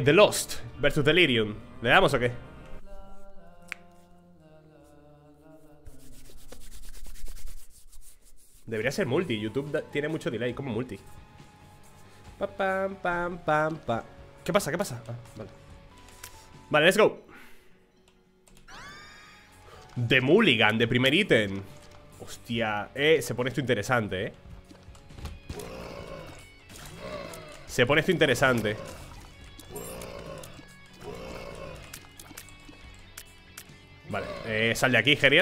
The Lost versus Delirium. ¿Le damos o qué? Debería ser multi. YouTube tiene mucho delay como multi. Pa, pam, pam, pam, pam. ¿Qué pasa? ¿Qué pasa? Ah, vale. Vale, let's go. The Mulligan, de primer ítem. Hostia, se pone esto interesante, Se pone esto interesante. Vale, sal de aquí, Gerier.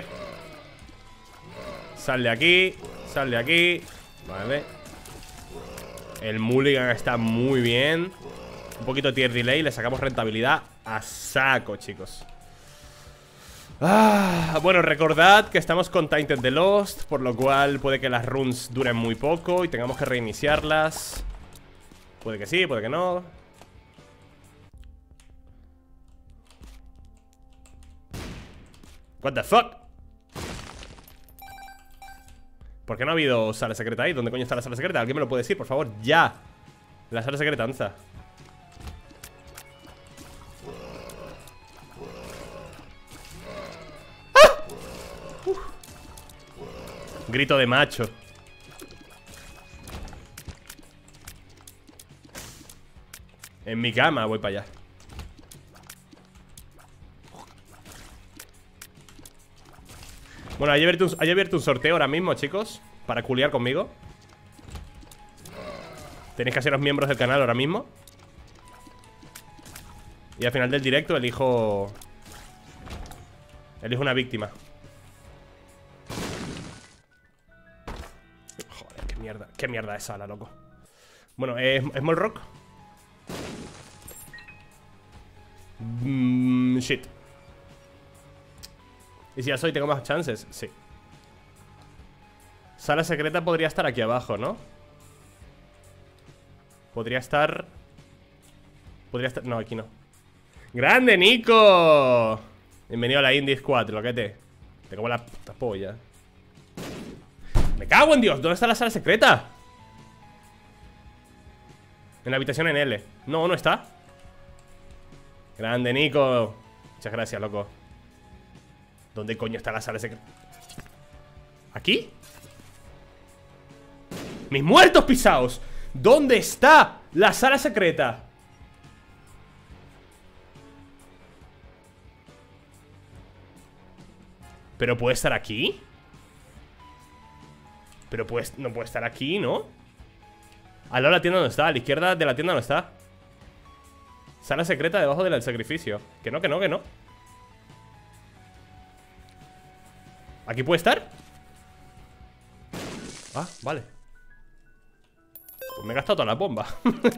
Sal de aquí. Sal de aquí. Vale. El Mulligan está muy bien. Un poquito de tier delay. Le sacamos rentabilidad a saco, chicos. Bueno, recordad que estamos con Tainted the Lost, por lo cual puede que las runes duren muy poco y tengamos que reiniciarlas. Puede que sí, puede que no. What the fuck? ¿Por qué no ha habido sala secreta ahí? ¿Dónde coño está la sala secreta? ¿Alguien me lo puede decir, por favor? ¡Ya! La sala secreta, ¿dónde está? Grito de macho. En mi cama voy para allá. Bueno, hay abierto un sorteo ahora mismo, chicos, para culiar conmigo. Tenéis que haceros miembros del canal ahora mismo. Y al final del directo elijo una víctima. Joder, qué mierda de sala, loco. Bueno, Small Rock. Shit. ¿Y si ya soy, tengo más chances? Sí. Sala secreta podría estar aquí abajo, ¿no? Podría estar... No, aquí no. ¡Grande, Nico! Bienvenido a la Indie Squad, loquete. Te como la puta polla. ¡Me cago en Dios! ¿Dónde está la sala secreta? En la habitación en L. No, no está. Grande, Nico. Muchas gracias, loco. ¿Dónde coño está la sala secreta? ¿Aquí? ¡Mis muertos pisados! ¿Dónde está la sala secreta? ¿Pero puede estar aquí? Pero no puede estar aquí, ¿no? Al lado de la tienda no está, a la izquierda de la tienda no está. Sala secreta debajo del sacrificio. Que no, que no, que no. ¿Aquí puede estar? Ah, vale. Pues me he gastado toda la bomba.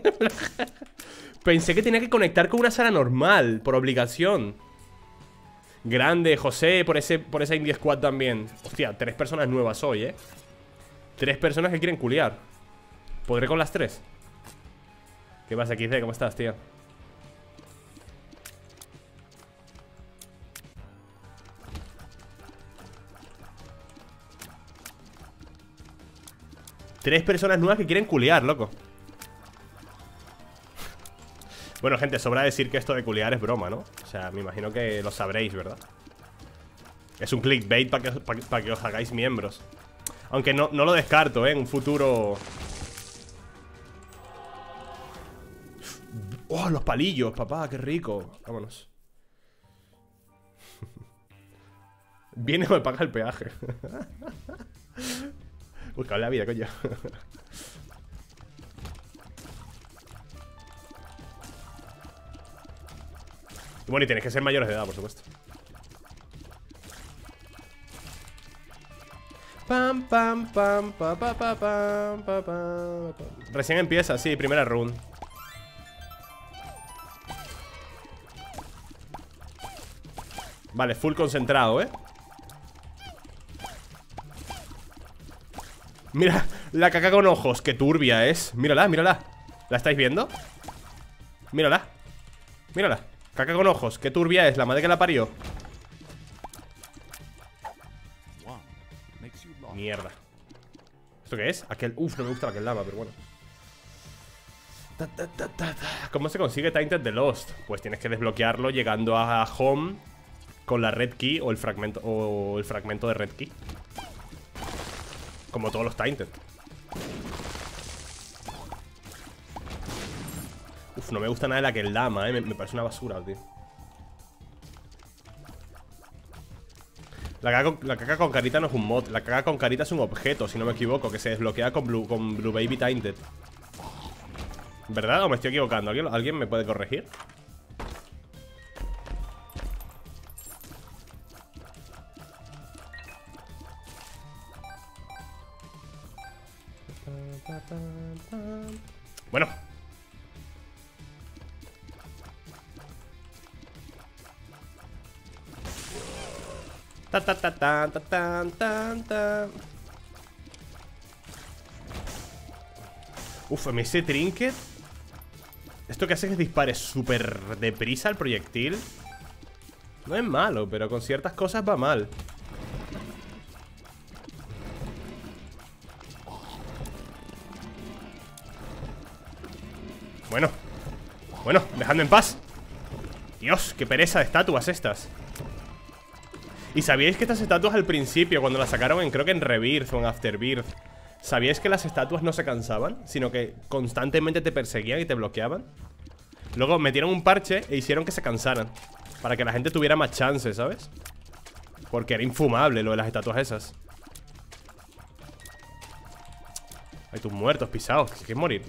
Pensé que tenía que conectar con una sala normal, por obligación. Grande, José, por esa Indie Squad también. Hostia, 3 personas nuevas hoy, 3 personas que quieren culiar. ¿Podré con las 3? ¿Qué pasa, XD? ¿Cómo estás, tío? Tres personas nuevas que quieren culiar, loco. Bueno, gente, sobra decir que esto de culiar es broma, ¿no? O sea, me imagino que lo sabréis, ¿verdad? Es un clickbait para que os hagáis miembros. Aunque no lo descarto, en un futuro. ¡Oh, los palillos, papá! ¡Qué rico! Vámonos. Viene o me paga el peaje. Busca la vida, coño. Bueno, y tenéis que ser mayores de edad, por supuesto. Pam, pam, pam, pa, pa, pa, pam, pa, pam, pam. Recién empieza, sí, primera run. Vale, full concentrado, Mira, la caca con ojos, qué turbia es. Mírala, mírala. ¿La estáis viendo? Mírala. Mírala. Caca con ojos, qué turbia es, la madre que la parió. Mierda. ¿Esto qué es? Aquel... Uf, no me gusta aquel lava, pero bueno. ¿Cómo se consigue Tainted the Lost? Pues tienes que desbloquearlo llegando a Home con la Red Key o el fragmento de Red Key. Como todos los Tainted. Uf, no me gusta nada la que el Dama, me parece una basura, tío. La caca con carita no es un mod. La caca con carita es un objeto, si no me equivoco, que se desbloquea con Blue Baby Tainted. ¿Verdad? ¿O me estoy equivocando? ¿Alguien me puede corregir? Bueno. Uf, ese trinket. Esto que hace es que dispare súper deprisa el proyectil. No es malo, pero con ciertas cosas va mal. Bueno, dejadme en paz. Dios, qué pereza de estatuas estas. ¿Y sabíais que estas estatuas al principio, cuando las sacaron creo que en Rebirth o en Afterbirth, sabíais que las estatuas no se cansaban, sino que constantemente te perseguían y te bloqueaban? Luego metieron un parche e hicieron que se cansaran, para que la gente tuviera más chances, ¿sabes? Porque era infumable lo de las estatuas esas. Hay tus muertos pisados, que quieres morir.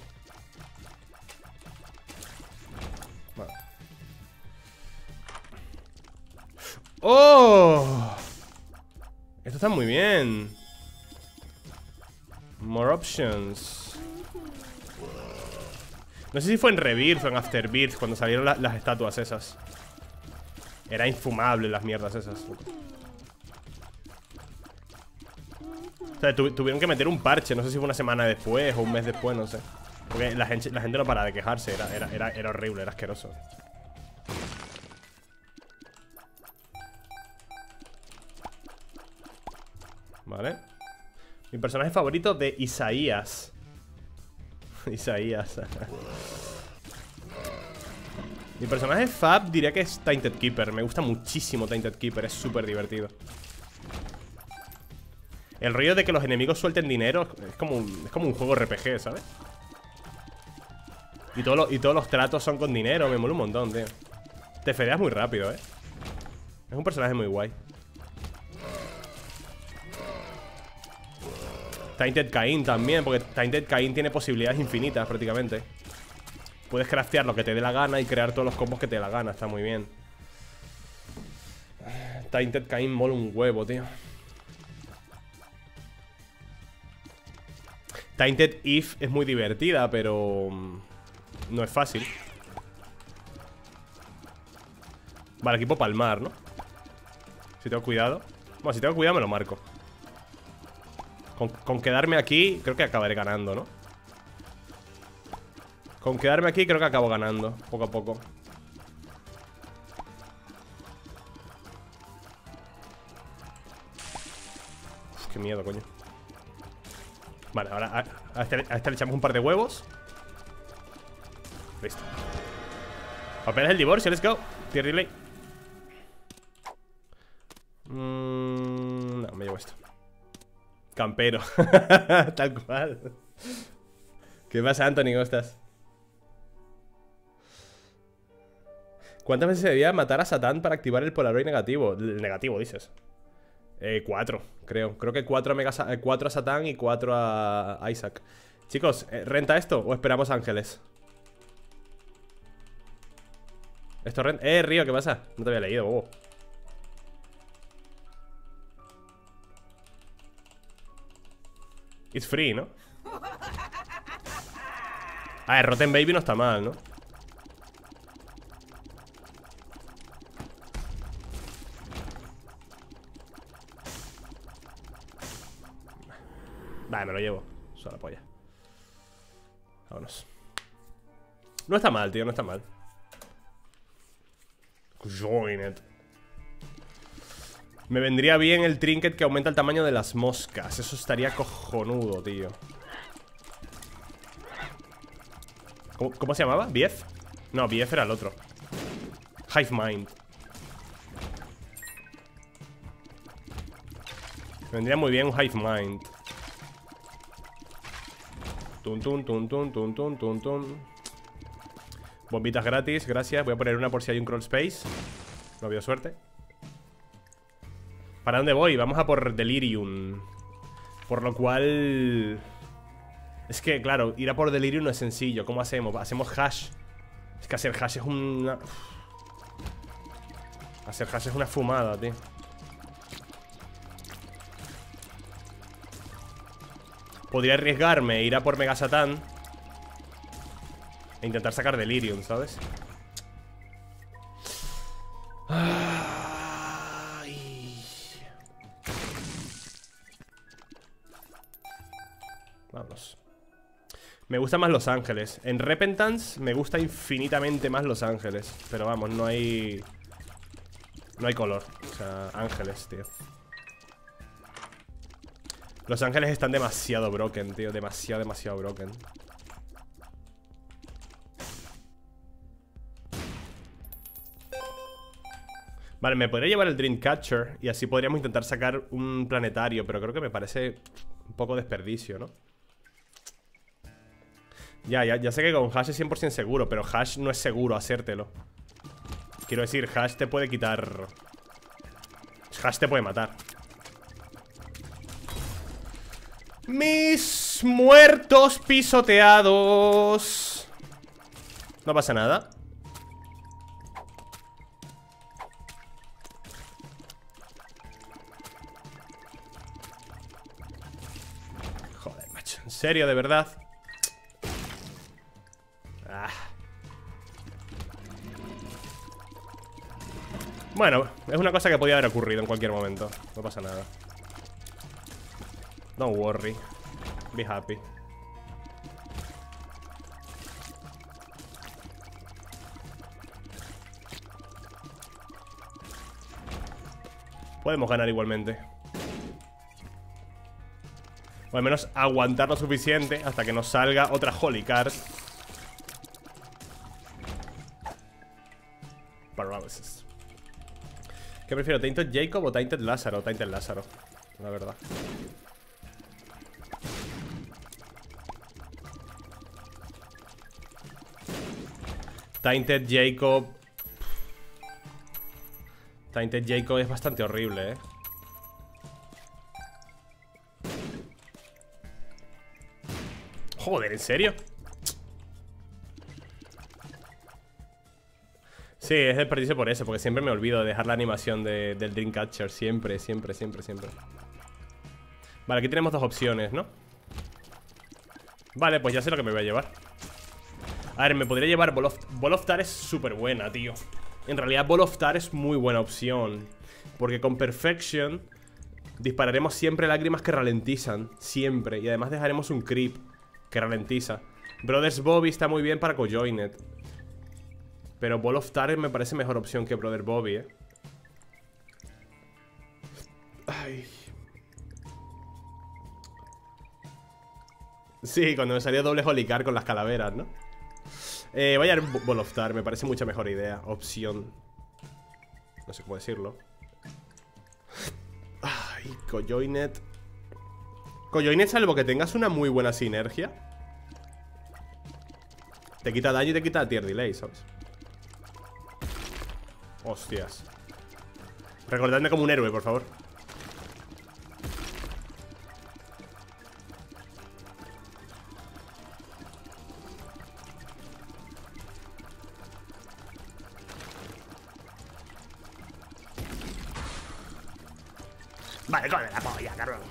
Vale. ¡Oh! Esto está muy bien. More options. No sé si fue en Rebirth o en Afterbirth cuando salieron las estatuas esas. Era infumable las mierdas esas. O sea, tuvieron que meter un parche. No sé si fue una semana después o un mes después, no sé. Porque la gente no para de quejarse. Era horrible, era asqueroso. Vale. Mi personaje favorito de Isaías. Isaías. Mi personaje fab diría que es Tainted Keeper. Me gusta muchísimo Tainted Keeper, es súper divertido. El rollo de que los enemigos suelten dinero es como un juego RPG, ¿sabes? Y todos los tratos son con dinero. Me mola un montón, tío. Te fedeas muy rápido, Es un personaje muy guay. Tainted Cain también, porque Tainted Cain tiene posibilidades infinitas prácticamente. Puedes craftear lo que te dé la gana y crear todos los combos que te dé la gana, está muy bien. Tainted Cain mola un huevo, tío. Tainted Eve es muy divertida, pero no es fácil. Vale, equipo palmar, ¿no? Si tengo cuidado. Bueno, si tengo cuidado me lo marco. Con quedarme aquí, creo que acabaré ganando, ¿no? Con quedarme aquí, creo que acabo ganando, poco a poco. Uf, qué miedo, coño. Vale, ahora a este le echamos un par de huevos. Listo. Papeles del divorcio, let's go. Tier relay. No, me llevo esto. Campero. Tal cual. ¿Qué pasa, Anthony? ¿Cómo estás? ¿Cuántas veces se debía matar a Satán para activar el Polaroid negativo? El negativo, dices. 4, creo. Creo que 4 a Satán y 4 a Isaac. Chicos, ¿renta esto o esperamos ángeles? Esto renta. Río, ¿qué pasa? No te había leído, bobo. It's free, ¿no? A ver, Rotten Baby no está mal, ¿no? Vale, me lo llevo. Solo la polla. Vámonos. No está mal, tío, no está mal. Join it. Me vendría bien el trinket que aumenta el tamaño de las moscas. Eso estaría cojonudo, tío. ¿Cómo se llamaba? ¿Bief? No, Bief era el otro. Hive Mind. Vendría muy bien un Hive Mind. Tun, tun, tun, tun, tun, tun, tun, tun. Bombitas gratis, gracias. Voy a poner una por si hay un crawl space. No ha habido suerte. ¿Para dónde voy? Vamos a por Delirium. Por lo cual... Es que, claro, ir a por Delirium no es sencillo. ¿Cómo hacemos? Hacemos hash. Es que hacer hash es una... Hacer hash es una fumada, tío. Podría arriesgarme, ir a por Mega Satán e intentar sacar Delirium, ¿sabes? Ay. Vamos. Me gusta más Los Ángeles. En Repentance me gusta infinitamente más Los Ángeles. Pero vamos, no hay... No hay color. O sea, ángeles, tío. Los Ángeles están demasiado broken, tío. Demasiado broken. Vale, me podría llevar el Dreamcatcher y así podríamos intentar sacar un planetario, pero creo que me parece un poco desperdicio, ¿no? Ya sé que con Hash es 100% seguro, pero Hash no es seguro hacértelo. Quiero decir, Hash te puede quitar... Hash te puede matar. Mis muertos pisoteados. No pasa nada. Joder, macho. ¿En serio, de verdad? Bueno, es una cosa que podía haber ocurrido en cualquier momento. No pasa nada. Don't worry. Be happy. Podemos ganar igualmente. O al menos aguantar lo suficiente hasta que nos salga otra Holy Card. Paralysis. ¿Qué prefiero? ¿Tainted Jacob o Tainted Lázaro? Tainted Lázaro, la verdad. Tainted Jacob. Tainted Jacob es bastante horrible, Joder, ¿en serio? Sí, es desperdicio por eso, porque siempre me olvido de dejar la animación del Dreamcatcher. Siempre. Vale, aquí tenemos dos opciones, ¿no? Vale, pues ya sé lo que me voy a llevar. A ver, me podría llevar Ball of Tar es súper buena, tío. En realidad Ball of Tar es muy buena opción, porque con Perfection dispararemos siempre lágrimas que ralentizan. Siempre, y además dejaremos un creep que ralentiza. Brothers Bobby está muy bien para Cojoinet, pero Ball of Tar me parece mejor opción que Brother Bobby, Ay. Sí, cuando me salió doble Holy Card con las calaveras, ¿no? Voy a ir Ball of Tar, me parece mucha mejor idea. Opción. No sé cómo decirlo. Ay, Cojoinet. Cojoinet, salvo que tengas una muy buena sinergia, te quita daño y te quita tier delay, ¿sabes? Hostias. Recordadme como un héroe, por favor. Vale, come la polla, cabrón.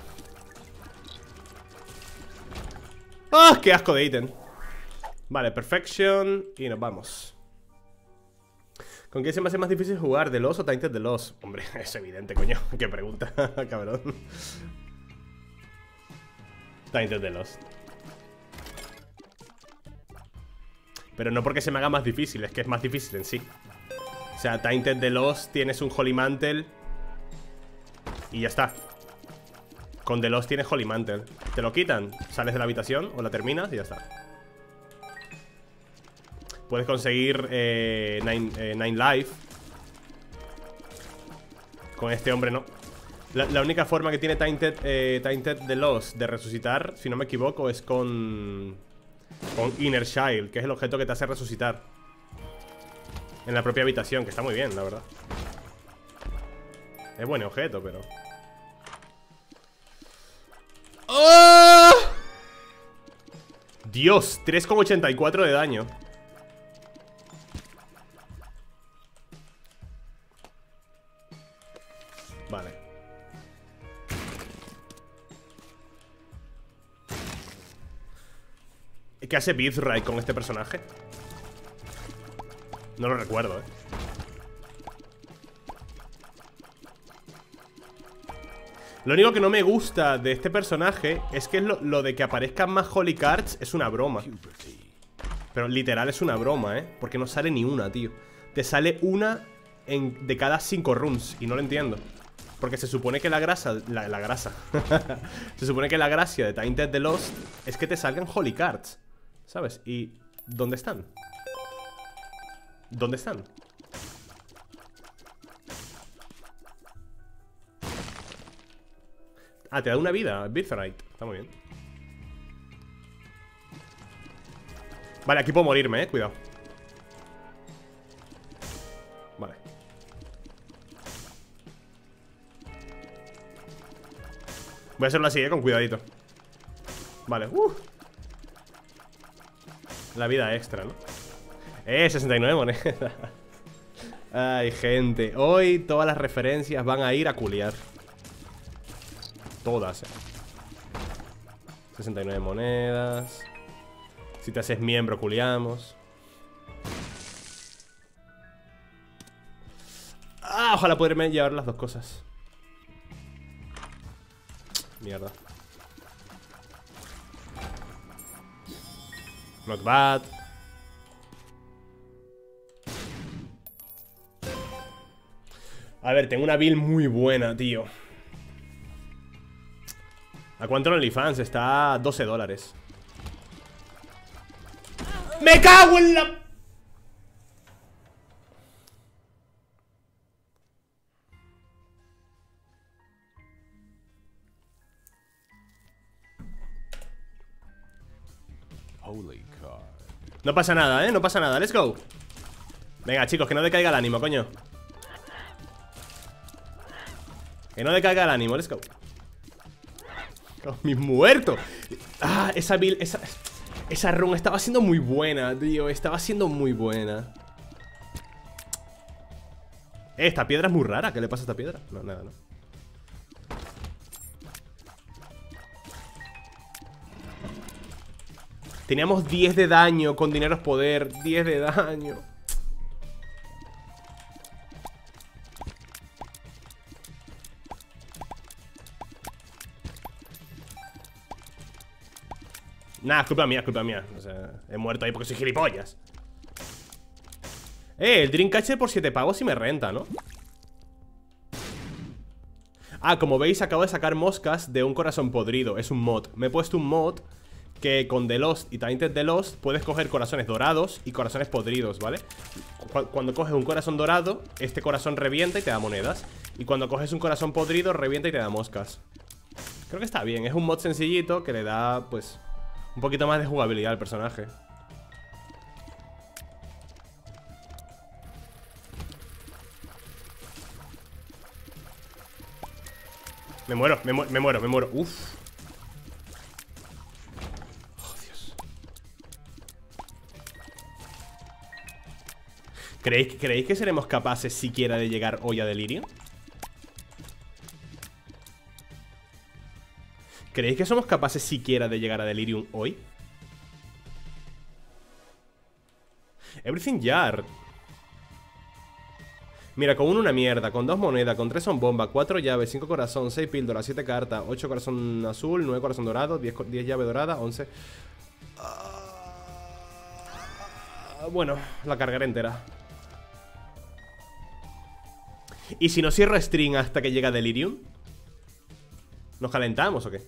¡Ah! ¡Qué asco de ítem! Vale, Perfection. Y nos vamos. ¿Con quién se me hace más difícil jugar? ¿The Lost o Tainted The Lost? Hombre, es evidente, coño. Qué pregunta, cabrón. Tainted The Lost. Pero no porque se me haga más difícil, es que es más difícil en sí. O sea, Tainted The Lost tienes un Holy Mantle y ya está. Con The Lost tienes Holy Mantle. Te lo quitan, sales de la habitación o la terminas y ya está. Puedes conseguir Nine Life. Con este hombre no. La única forma que tiene Tainted the Lost de resucitar, si no me equivoco, es con Inner Child, que es el objeto que te hace resucitar en la propia habitación, que está muy bien, la verdad. Es buen objeto, pero... ¡Oh! Dios, 3,84 de daño. Vale. ¿Qué hace Birthright con este personaje? No lo recuerdo, Lo único que no me gusta de este personaje es que lo de que aparezcan más Holy Cards es una broma. Pero literal es una broma, porque no sale ni una, tío. Te sale una de cada 5 runs y no lo entiendo. Porque se supone que la grasa... La grasa se supone que la gracia de Tainted the Lost es que te salgan Holy Cards, ¿sabes? ¿Y dónde están? ¿Dónde están? Ah, te da una vida, Birthright. Está muy bien. Vale, aquí puedo morirme, cuidado. Vale. Voy a hacerlo así, con cuidadito. Vale, la vida extra, ¿no? 69 monedas. Ay, gente. Hoy todas las referencias van a ir a culiar. Todas, 69 monedas. Si te haces miembro, culiamos. Ah, ojalá poderme llevar las dos cosas. Mierda. Not bad. A ver, tengo una build muy buena, tío. ¿A cuánto en OnlyFans? Está a $12. ¡Me cago en la...! No pasa nada, no pasa nada, let's go. Venga, chicos, que no decaiga el ánimo, coño. Que no decaiga el ánimo, let's go. Oh, mi muerto. Ah, esa build, esa run estaba siendo muy buena, tío. Estaba siendo muy buena. Esta piedra es muy rara. ¿Qué le pasa a esta piedra? No, nada, no. Teníamos 10 de daño con dineros poder. 10 de daño. Nah, es culpa mía, es culpa mía. O sea, he muerto ahí porque soy gilipollas. El Dreamcatcher por 7 pavos y me renta, ¿no? Ah, como veis acabo de sacar moscas de un corazón podrido. Es un mod. Me he puesto un mod que con The Lost y Tainted the Lost puedes coger corazones dorados y corazones podridos, ¿vale? Cuando coges un corazón dorado, este corazón revienta y te da monedas. Y cuando coges un corazón podrido, revienta y te da moscas. Creo que está bien. Es un mod sencillito que le da, pues, un poquito más de jugabilidad al personaje. Me muero, me muero. Uf. Oh, Dios. ¿Creéis que seremos capaces siquiera de llegar hoy a Delirium? ¿Creéis que somos capaces siquiera de llegar a Delirium hoy? Everything Jar. Mira, con uno una mierda, con 2 monedas, con 3 son bomba, 4 llaves, 5 corazón, 6 píldoras, 7 cartas, 8 corazón azul, 9 corazón dorado, 10 llave dorada, 11. Bueno, la cargaré entera. ¿Y si no cierro string hasta que llega Delirium? ¿Nos calentamos o qué?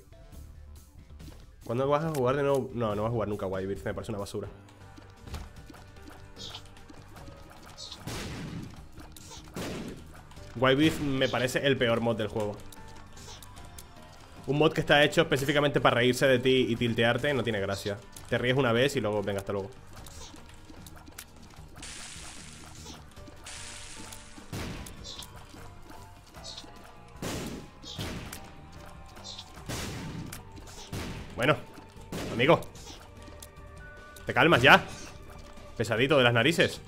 ¿Cuándo vas a jugar de nuevo? No, no vas a jugar nunca, Wyvern, me parece una basura. Wild Beef me parece el peor mod del juego. Un mod que está hecho específicamente para reírse de ti y tiltearte no tiene gracia. Te ríes una vez y luego, venga, hasta luego. Bueno, amigo, te calmas ya. Pesadito de las narices.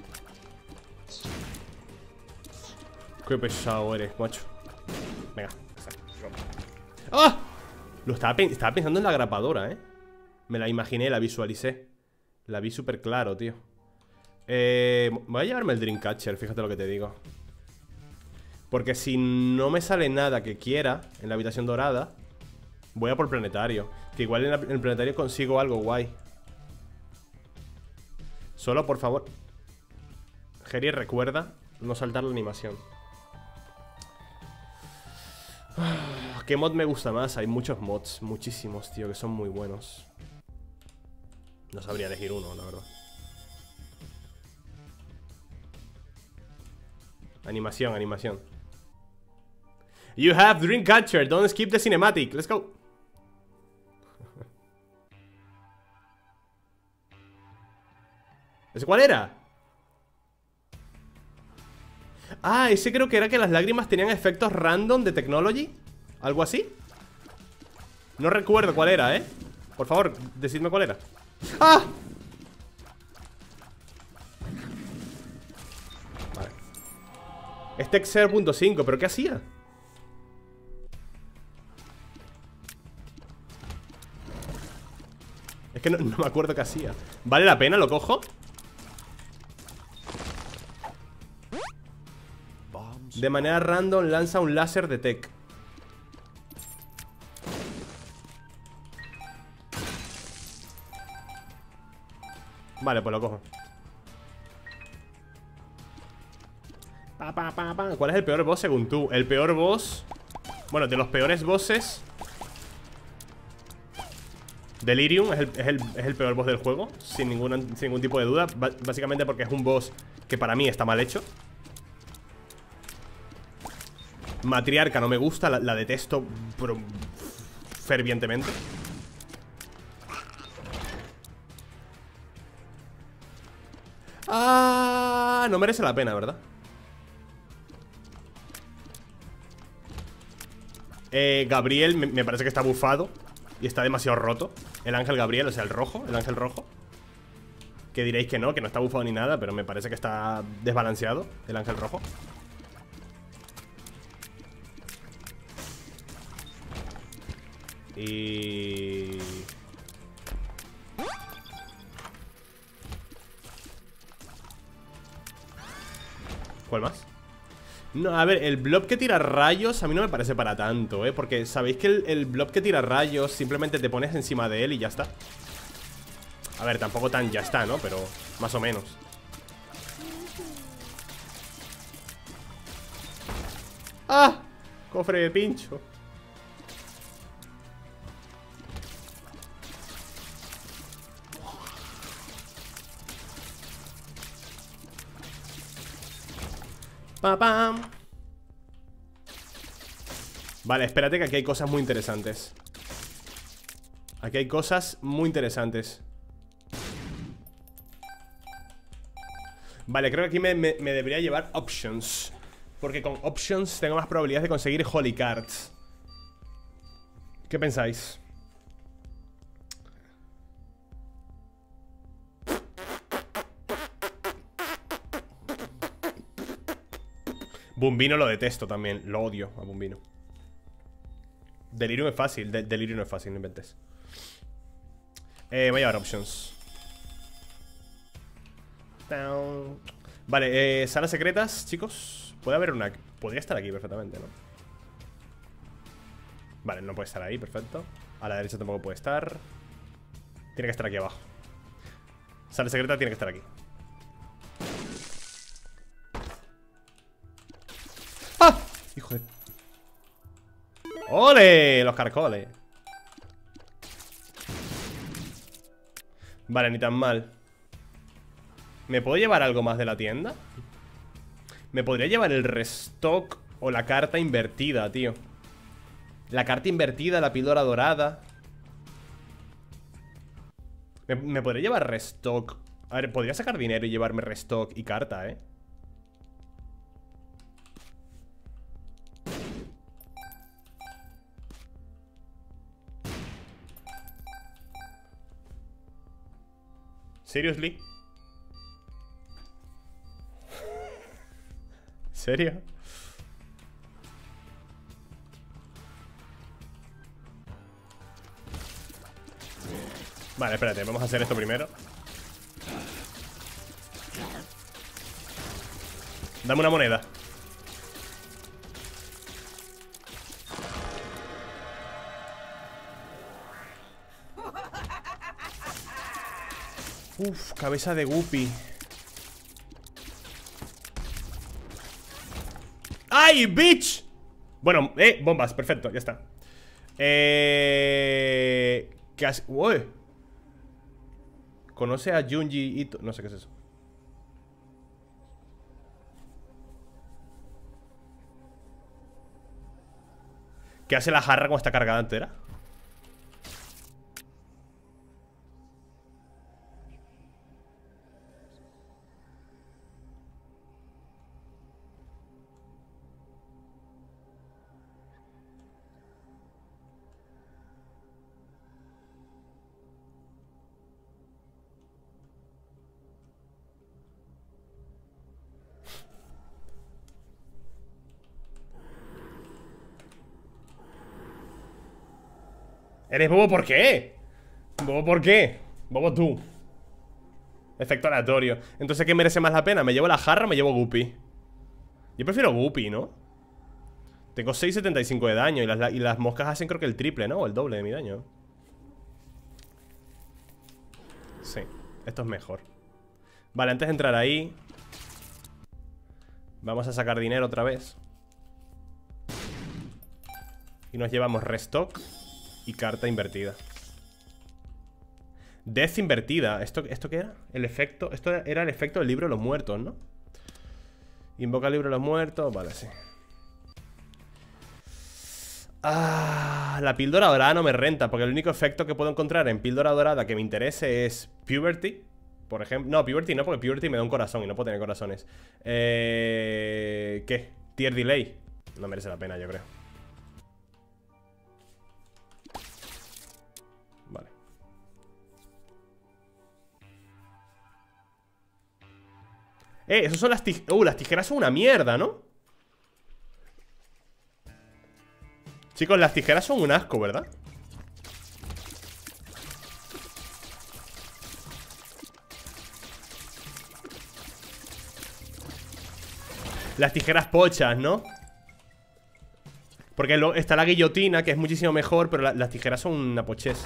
Qué pesado eres, macho. Venga. ¡Ah! Estaba pensando en la grapadora, ¿eh? Me la imaginé, la visualicé. La vi súper claro, tío. Voy a llevarme el Dreamcatcher, fíjate lo que te digo. Porque si no me sale nada que quiera en la habitación dorada, voy a por planetario. Que igual en el planetario consigo algo guay. Solo, por favor, Geri, recuerda no saltar la animación. ¿Qué mod me gusta más? Hay muchos mods, muchísimos, tío, que son muy buenos. No sabría elegir uno, la verdad. Animación, animación. You have Dreamcatcher, don't skip the cinematic. Let's go. ¿Ese cuál era? Ah, ese creo que era que las lágrimas tenían efectos random de technology. ¿Algo así? No recuerdo cuál era, ¿eh? Por favor, decidme cuál era. ¡Ah! Vale. Este es 0.5, ¿pero qué hacía? Es que no me acuerdo qué hacía. ¿Vale la pena? ¿Lo cojo? De manera random lanza un láser de tech. Vale, pues lo cojo. ¿Cuál es el peor boss según tú? El peor boss... Bueno, de los peores bosses, Delirium es el peor boss del juego, sin ningún tipo de duda. Básicamente porque es un boss que para mí está mal hecho. Matriarca no me gusta, la detesto fervientemente. Ah, no merece la pena, ¿verdad? Gabriel me parece que está bufado y está demasiado roto. El ángel Gabriel, o sea, el rojo, el ángel rojo. Que diréis que no está bufado ni nada, pero me parece que está desbalanceado el ángel rojo. Y... ¿cuál más? No, a ver, el blob que tira rayos a mí no me parece para tanto, ¿eh? Porque sabéis que el blob que tira rayos simplemente te pones encima de él y ya está. A ver, tampoco tan ya está, ¿no? Pero más o menos. ¡Ah! Cofre de pincho. ¡Pam! Vale, espérate que aquí hay cosas muy interesantes. Aquí hay cosas muy interesantes. Vale, creo que aquí me debería llevar options. Porque con options tengo más probabilidades de conseguir holy cards. ¿Qué pensáis? Bumbino lo detesto también. Lo odio a Bumbino. Delirium es fácil. Delirium no es fácil, no inventes. Voy a llevar options. Vale, salas secretas, chicos. Puede haber una... podría estar aquí perfectamente, ¿no? Vale, no puede estar ahí, perfecto. A la derecha tampoco puede estar. Tiene que estar aquí abajo. Sala secreta tiene que estar aquí. ¡Ah! Hijo de... ¡Ole! Los carcoles. Vale, ni tan mal. ¿Me puedo llevar algo más de la tienda? ¿Me podría llevar el restock O la carta invertida, tío. La carta invertida, la píldora dorada. Me podría llevar restock. A ver, podría sacar dinero y llevarme restock y carta, ¿eh? Seriously? ¿Serio? Vale, espérate, vamos a hacer esto primero. Dame una moneda. Uf, cabeza de guppy. ¡Ay, bitch! Bueno, bombas, perfecto, ya está. ¿Qué hace? ¡Uy! Conoce a Junji Ito. No sé qué es eso. ¿Qué hace la jarra cuando está cargada entera? ¿Eres bobo por qué? ¿Bobo por qué? Bobo tú. Efecto aleatorio. Entonces, ¿qué merece más la pena? ¿Me llevo la jarra o me llevo Guppy? Yo prefiero Guppy, ¿no? Tengo 6,75 de daño y las moscas hacen creo que el triple, ¿no? O el doble de mi daño. Sí, esto es mejor. Vale, antes de entrar ahí vamos a sacar dinero otra vez. Y nos llevamos restock y carta invertida. Death invertida. ¿Esto qué era? El efecto. Esto era el efecto del libro de los muertos, ¿no? Invoca el libro de los muertos. Vale, sí. Ah, la píldora dorada no me renta, porque el único efecto que puedo encontrar en píldora dorada que me interese es Puberty, por ejemplo. No, Puberty no, porque Puberty me da un corazón y no puedo tener corazones. ¿Qué? Tier Delay. No merece la pena, yo creo. Vale. Esos son las tijeras. Las tijeras son una mierda, ¿no? Chicos, las tijeras son un asco, ¿verdad? Las tijeras pochas, ¿no? Porque está la guillotina, que es muchísimo mejor, pero las tijeras son una pochez.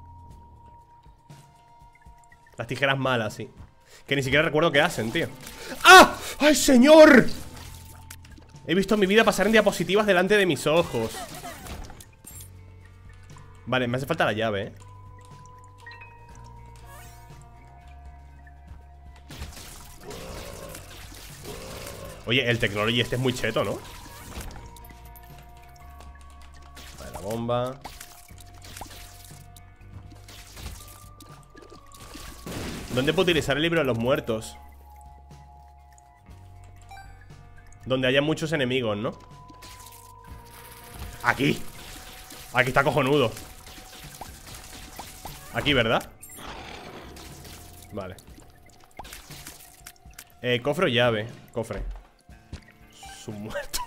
Las tijeras malas, sí. Que ni siquiera recuerdo qué hacen, tío. ¡Ah! ¡Ay, señor! He visto mi vida pasar en diapositivas delante de mis ojos. Vale, me hace falta la llave, ¿eh? Oye, el Technology este es muy cheto, ¿no? Vale, la bomba. ¿Dónde puedo utilizar el libro de los muertos? Donde haya muchos enemigos, ¿no? Aquí. Aquí está cojonudo. Aquí, ¿verdad? Vale. Cofre o llave. Cofre. Su muerto.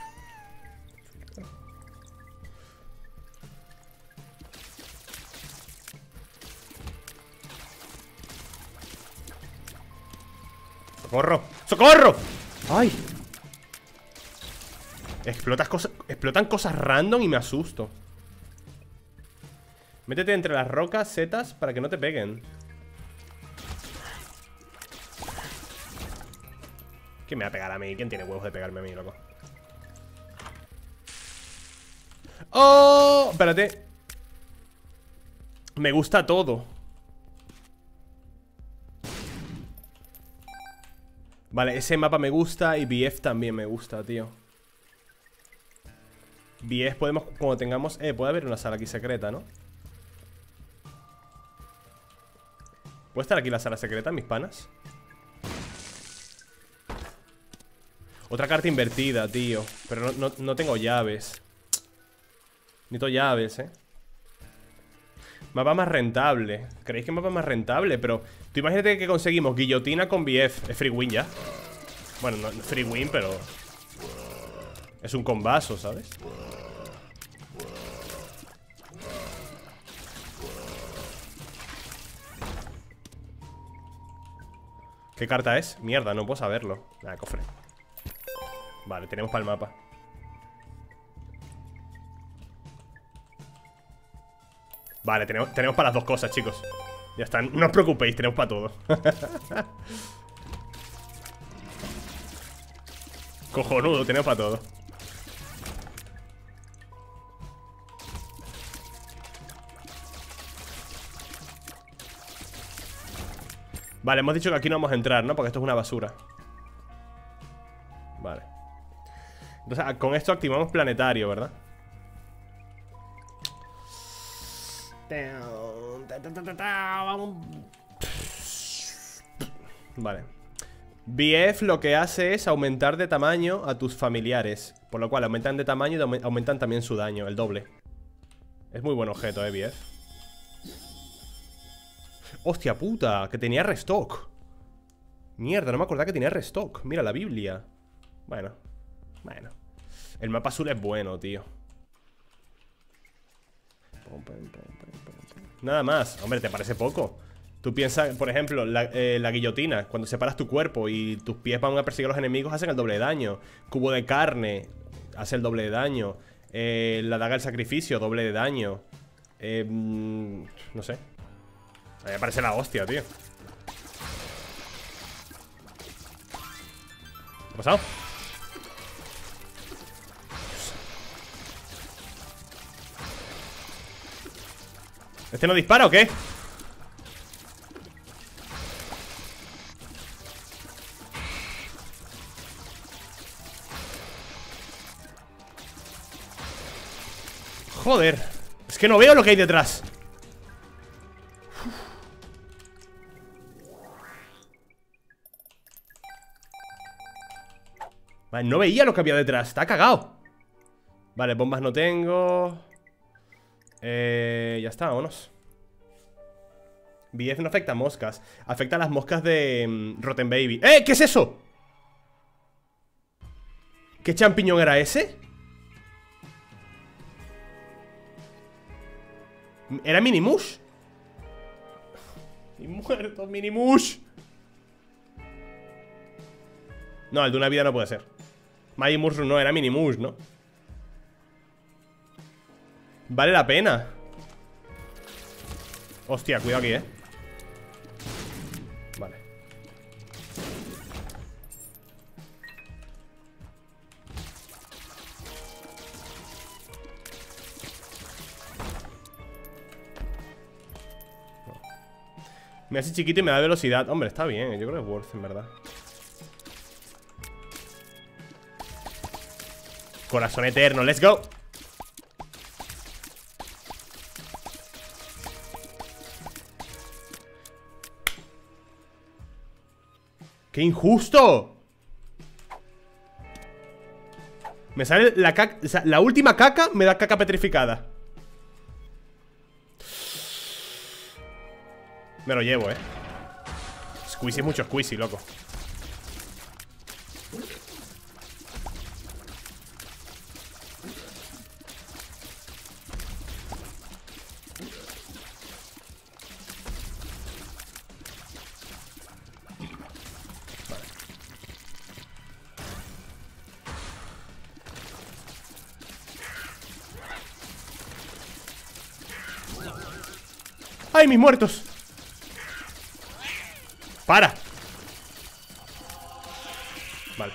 ¡Socorro! ¡Socorro! ¡Ay! Explotan cosas random y me asusto. Métete entre las rocas, setas, para que no te peguen. ¿Quién me va a pegar a mí? ¿Quién tiene huevos de pegarme a mí, loco? ¡Oh! Espérate. Me gusta todo. Vale, ese mapa me gusta y BF también me gusta, tío. 10 podemos, cuando tengamos... puede haber una sala aquí secreta, ¿no? ¿Puede estar aquí la sala secreta, mis panas? Otra carta invertida, tío. Pero no tengo llaves. Necesito llaves, Mapa más rentable. ¿Creéis que mapa más rentable? Pero tú imagínate que conseguimos guillotina con BF. Es free win ya. Bueno, no free win, pero es un combazo, ¿sabes? ¿Qué carta es? Mierda, no puedo saberlo. Nada, cofre. Vale, tenemos para el mapa. Vale, tenemos para las dos cosas, chicos. Ya está, no os preocupéis, tenemos para todo. Cojonudo, tenemos para todo. Vale, hemos dicho que aquí no vamos a entrar, ¿no? Porque esto es una basura. Vale. Entonces, con esto activamos planetario, ¿verdad? Vale. BF lo que hace es aumentar de tamaño a tus familiares. Por lo cual aumentan de tamaño y aumentan también su daño, el doble. Es muy buen objeto, BF. Hostia puta, que tenía restock. Mierda, no me acordaba que tenía restock. Mira la Biblia. Bueno. El mapa azul es bueno, tío. Nada más. Hombre, ¿te parece poco? Tú piensas, por ejemplo, la guillotina. Cuando separas tu cuerpo y tus pies van a perseguir a los enemigos, hacen el doble de daño. Cubo de carne hace el doble de daño. La daga del sacrificio, doble de daño. No sé. A mí me parece la hostia, tío. ¿Qué ha pasado? ¿Este no dispara o qué? Joder. Es que no veo lo que hay detrás. Vale, no veía lo que había detrás. Está cagado. Vale, bombas no tengo. Ya está, vámonos. BF no afecta a moscas. Afecta a las moscas de Rotten Baby. ¿Qué es eso? ¿Qué champiñón era ese? ¿Era Minimush? Y muerto, Minimush. No, el de una vida no puede ser. Mighty Mushroom no, era Minimush, ¿no? Vale la pena. Hostia, cuidado aquí, Vale. Me hace chiquito y me da velocidad. Hombre, está bien, yo creo que es worth, en verdad. Corazón eterno, let's go. ¡Qué injusto! Me sale la caca, o sea, la última caca me da caca petrificada. Me lo llevo, Squeezy es mucho squeezy, loco. ¡Ay, mis muertos! ¡Para! Vale.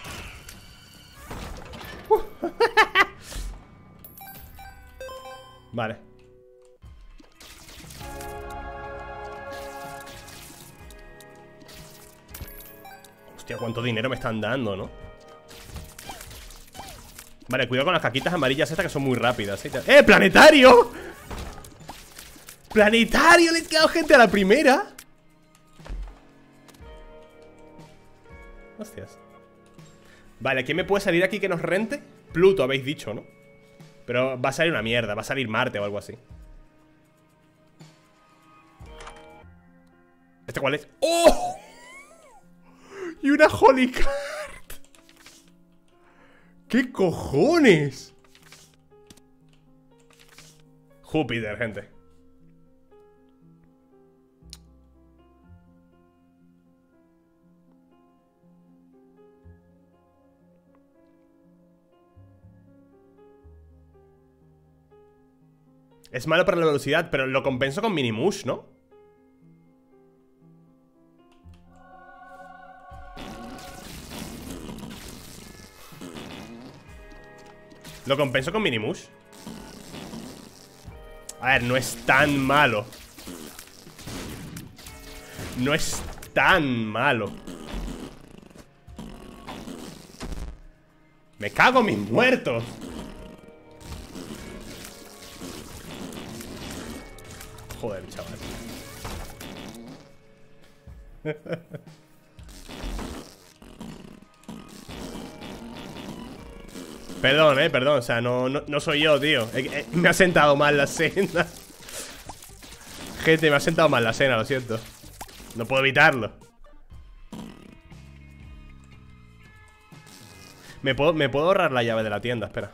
Vale. Hostia, cuánto dinero me están dando, ¿no? Vale, cuidado con las caquitas amarillas estas que son muy rápidas. ¡Planetario! ¡Planetario! Le he quedado gente a la primera. Hostias. Vale, ¿quién me puede salir aquí que nos rente? Pluto, habéis dicho, ¿no? Pero va a salir una mierda, va a salir Marte o algo así. ¿Este cuál es? ¡Oh! Y una Holy Card. ¿Qué cojones? Júpiter, gente. Es malo para la velocidad, pero lo compenso con Minimush, ¿no? Lo compenso con Minimush. A ver, no es tan malo. No es tan malo. Me cago en mis muertos. Joder, chaval. Perdón, o sea, no soy yo, tío. Me ha sentado mal la cena. Gente, me ha sentado mal la cena, lo siento. No puedo evitarlo. Me puedo ahorrar la llave de la tienda, espera.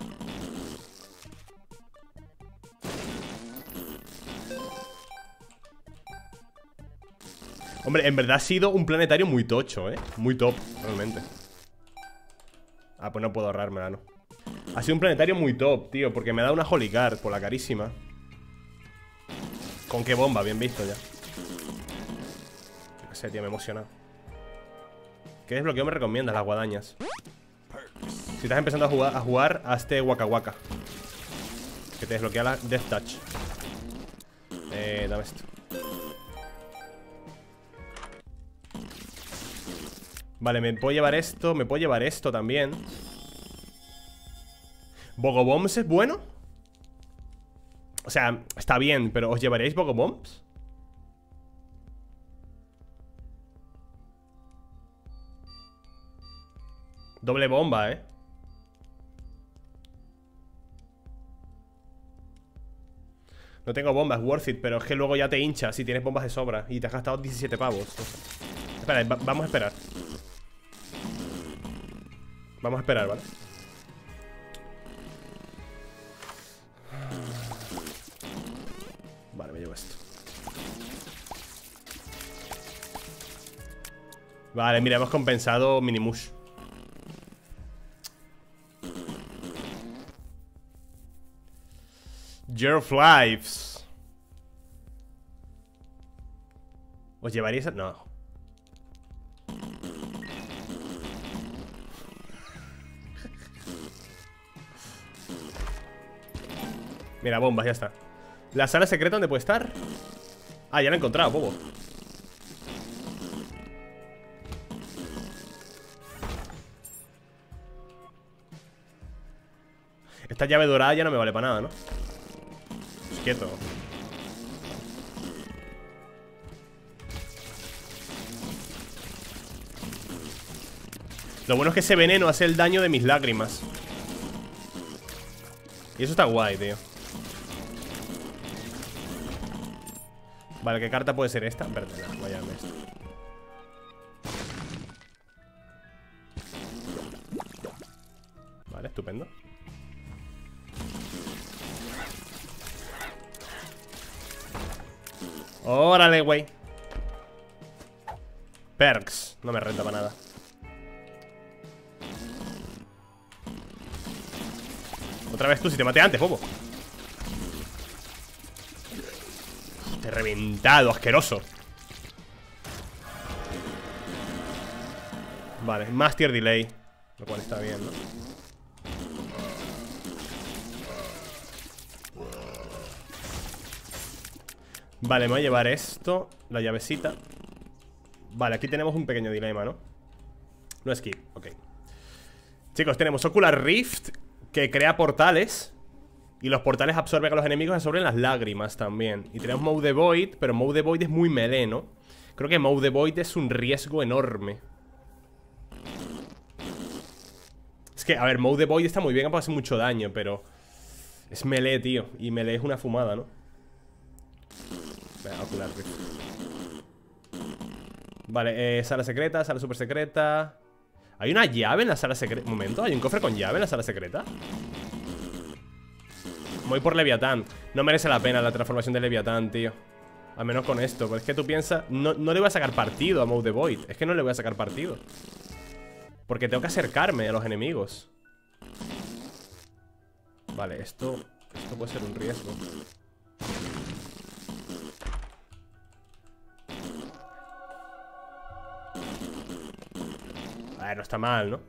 Hombre, en verdad ha sido un planetario muy tocho, muy top, realmente. Ah, pues no puedo ahorrármela, no. Ha sido un planetario muy top, tío, porque me da una Holy Card por la carísima. Con qué bomba, bien visto ya. Yo qué sé, tío, me he emocionado. ¿Qué desbloqueo me recomiendas? Las guadañas. Si estás empezando a jugar a este Waka Waka, que te desbloquea la Death Touch. Dame esto. Vale, me puedo llevar esto. Me puedo llevar esto también. ¿Bogobombs es bueno? O sea, está bien, pero ¿os llevaréis Bogobombs? Doble bomba, No tengo bombas, worth it, pero es que luego ya te hinchas si tienes bombas de sobra y te has gastado 17 pavos. Espera, vamos a esperar. Vamos a esperar, ¿vale? Vale, me llevo esto. Vale, mira, hemos compensado Minimush. Year of Lives. ¿Os llevaríais a...? No. Mira, bombas, ya está. ¿La sala secreta dónde puede estar? Ah, ya la he encontrado, bobo. Esta llave dorada ya no me vale para nada, ¿no? Pues quieto. Lo bueno es que ese veneno hace el daño de mis lágrimas. Y eso está guay, tío. Vale, ¿qué carta puede ser esta? Espérate, no, voy a darme esto. Vale, estupendo. Órale, güey. Perks, no me renta para nada. Otra vez tú, si te maté antes, bobo. Te he reventado, asqueroso. Vale, más tier delay, lo cual está bien, ¿no? Vale, me voy a llevar esto. La llavecita. Vale, aquí tenemos un pequeño dilema, ¿no? No skip, ok. Chicos, tenemos Ocular Rift que crea portales. Y los portales absorben a los enemigos, absorben las lágrimas también. Y tenemos Mouth the Void, pero Mouth the Void es muy melee, ¿no? Creo que Mouth the Void es un riesgo enorme. Es que, a ver, Mouth the Void está muy bien, puede hacer mucho daño, pero es melee, tío. Y melee es una fumada, ¿no? Venga, ocular rift. Vale, sala secreta, sala super secreta. ¿Hay una llave en la sala secreta? Un momento, ¿hay un cofre con llave en la sala secreta? Voy por Leviatán. No merece la pena la transformación de Leviatán, tío. Al menos con esto. Pero es que tú piensas... No le voy a sacar partido a Mouth the Void. Es que no le voy a sacar partido. Porque tengo que acercarme a los enemigos. Vale, esto puede ser un riesgo. A ver, no está mal, ¿no?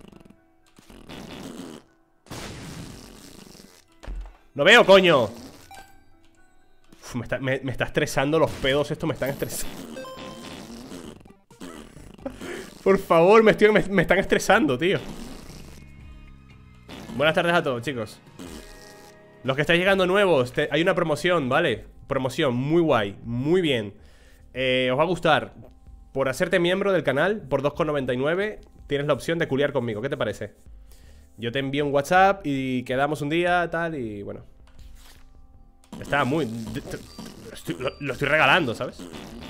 ¡No veo, coño! Uf, me está estresando los pedos. Esto me están estresando. Por favor, me están estresando, tío. Buenas tardes a todos, chicos. Los que estáis llegando nuevos, hay una promoción, ¿vale? Promoción, muy guay, muy bien. Os va a gustar. Por hacerte miembro del canal, por 2,99 tienes la opción de culiar conmigo. ¿Qué te parece? Yo te envío un WhatsApp y quedamos un día, tal, y bueno. Está muy... Lo estoy regalando, ¿sabes?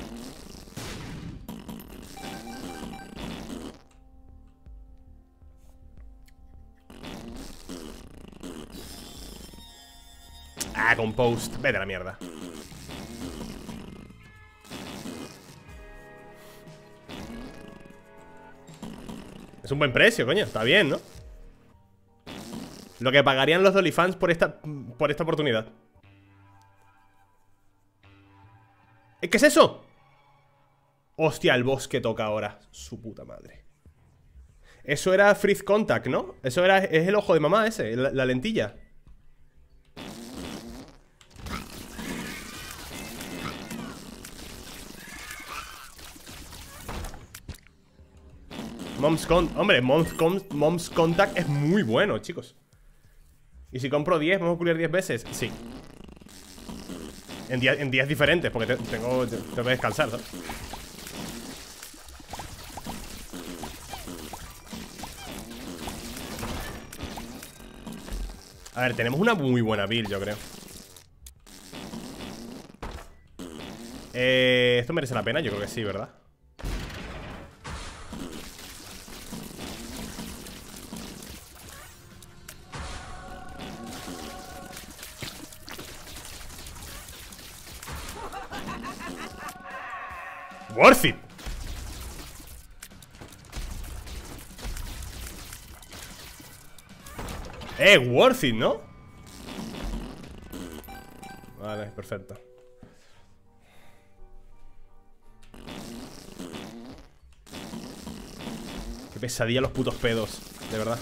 Ah, con post. Vete a la mierda. Es un buen precio, coño. Está bien, ¿no? Lo que pagarían los Dolifans por esta oportunidad. ¿Qué es eso? Hostia, el boss que toca ahora. Su puta madre. Eso era Freeze Contact, ¿no? Eso era... Es el ojo de mamá ese, la lentilla. Hombre, Mom's Contact es muy bueno, chicos. ¿Y si compro 10, vamos a culiar 10 veces? Sí. En días diferentes, porque tengo que descansar, ¿sabes? A ver, tenemos una muy buena build, yo creo. ¿Esto merece la pena? Yo creo que sí, ¿verdad? Worth it. Worth it, ¿no? Vale, perfecto. Qué pesadilla los putos pedos, de verdad.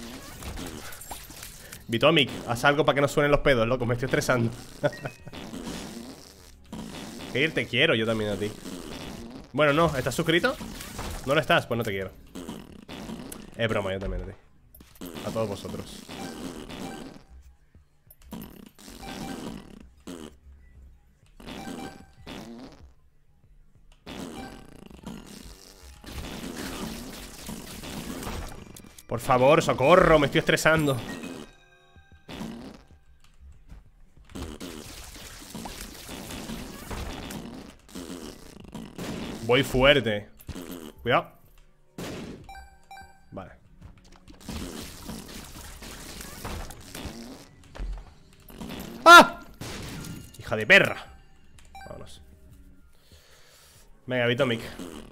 Bitomic, haz algo para que no suenen los pedos, loco, me estoy estresando. Que te quiero yo también a ti. Bueno, no, ¿estás suscrito? ¿No lo estás? Pues no te quiero. Es broma, yo también a ti. A todos vosotros. Por favor, socorro, me estoy estresando. Voy fuerte. Cuidado. Vale. ¡Ah! Hija de perra. Vámonos. Venga, Bitomic.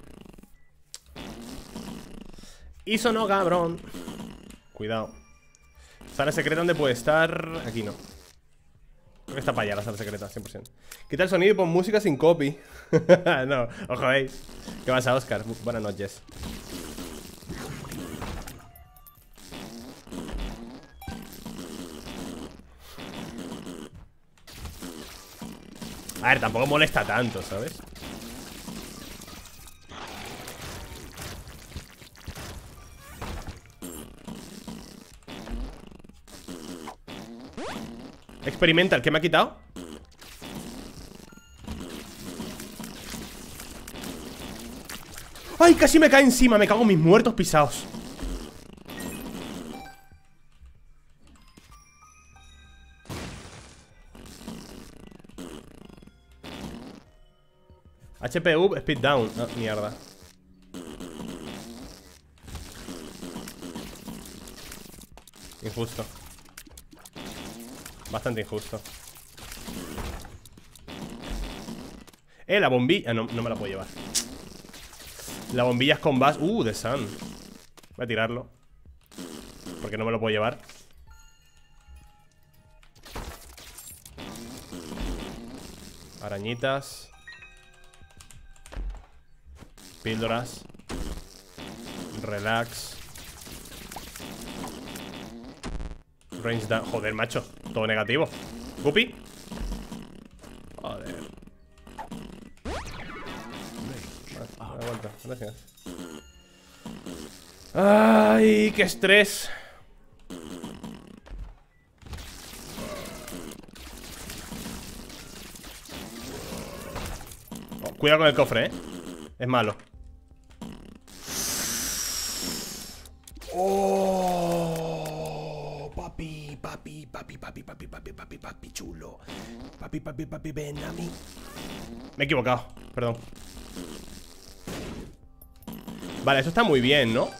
Hizo no, cabrón. Cuidado. Sala secreta, ¿dónde puede estar? Aquí no. Creo que está para allá la sala secreta, 100%. Quita el sonido y pon música sin copy. No, os jodéis. ¿Qué pasa, Oscar? Buenas noches. A ver, tampoco molesta tanto, ¿sabes? Experimental, ¿qué me ha quitado? ¡Ay! Casi me cae encima, me cago en mis muertos pisados. HP up, speed down. Ah, mierda. Injusto. Bastante injusto. La bombilla. No, no me la puedo llevar. La bombilla es con bas. The sun. Voy a tirarlo. Porque no me lo puedo llevar. Arañitas. Píldoras. Relax. Range down. Joder, macho. Todo negativo. Guppy. Joder. Vale, aguanta. Gracias. Ay, qué estrés. Oh, cuidado con el cofre, es malo. Oh, papi, papi, papi, papi, papi, papi, papi, papi, chulo. Papi, papi, papi, ven a mí. Me he equivocado, perdón. Vale, eso está muy bien, ¿no?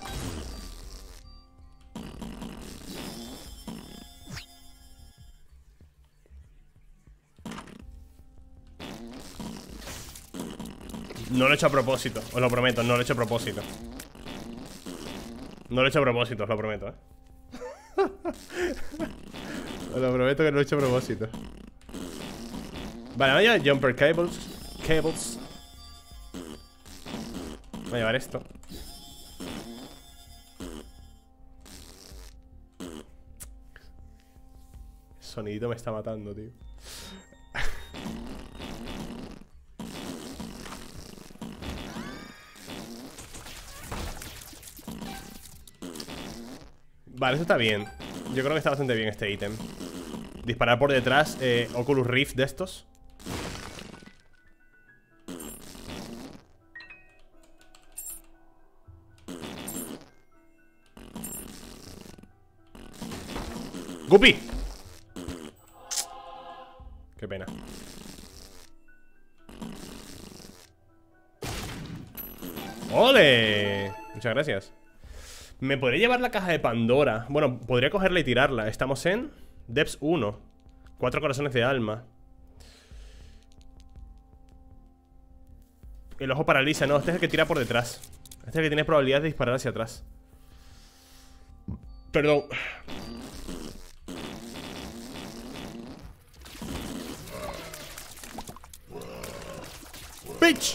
No lo he hecho a propósito, os lo prometo, no lo he hecho a propósito. No lo he hecho a propósito, os lo prometo, Os lo prometo que no lo he hecho a propósito. Vale, vamos a llevar jumper cables. Voy a llevar esto. El sonidito me está matando, tío. Vale, eso está bien. Yo creo que está bastante bien este ítem. Disparar por detrás, Oculus Rift de estos. ¡Guppy! Qué pena. ¡Ole! Muchas gracias. Me podría llevar la caja de Pandora. Bueno, podría cogerla y tirarla. Estamos en Depths 1. 4 corazones de alma. El ojo paraliza. No, este es el que tira por detrás. Este es el que tiene probabilidad de disparar hacia atrás. Perdón. ¡Bitch!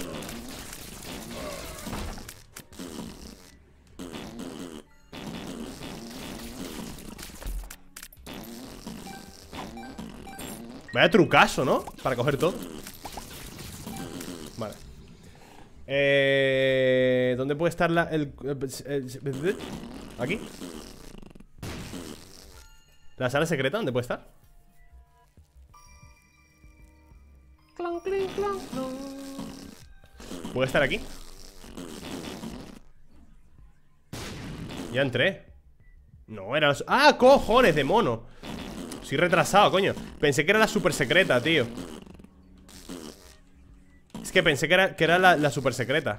Vaya trucazo, ¿no? Para coger todo. Vale. ¿Dónde puede estar aquí? ¿La sala secreta? ¿Dónde puede estar? ¿Puede estar aquí? Ya entré. No, era... ¡Ah, cojones de mono! Soy retrasado, coño. Pensé que era la super secreta, tío. Es que pensé que era la super secreta.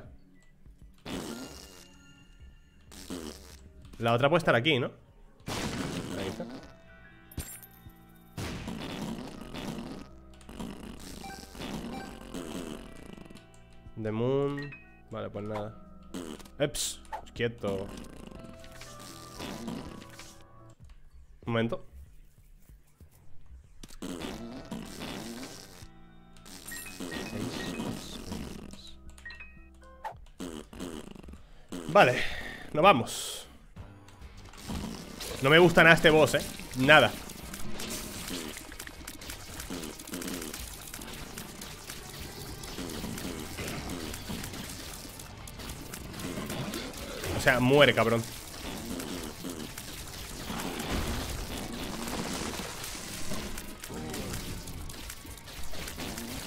La otra puede estar aquí, ¿no? Ahí está. The Moon. Vale, pues nada. Eps, quieto. Un momento. Vale, nos vamos. No me gusta nada este boss, nada. O sea, muere, cabrón.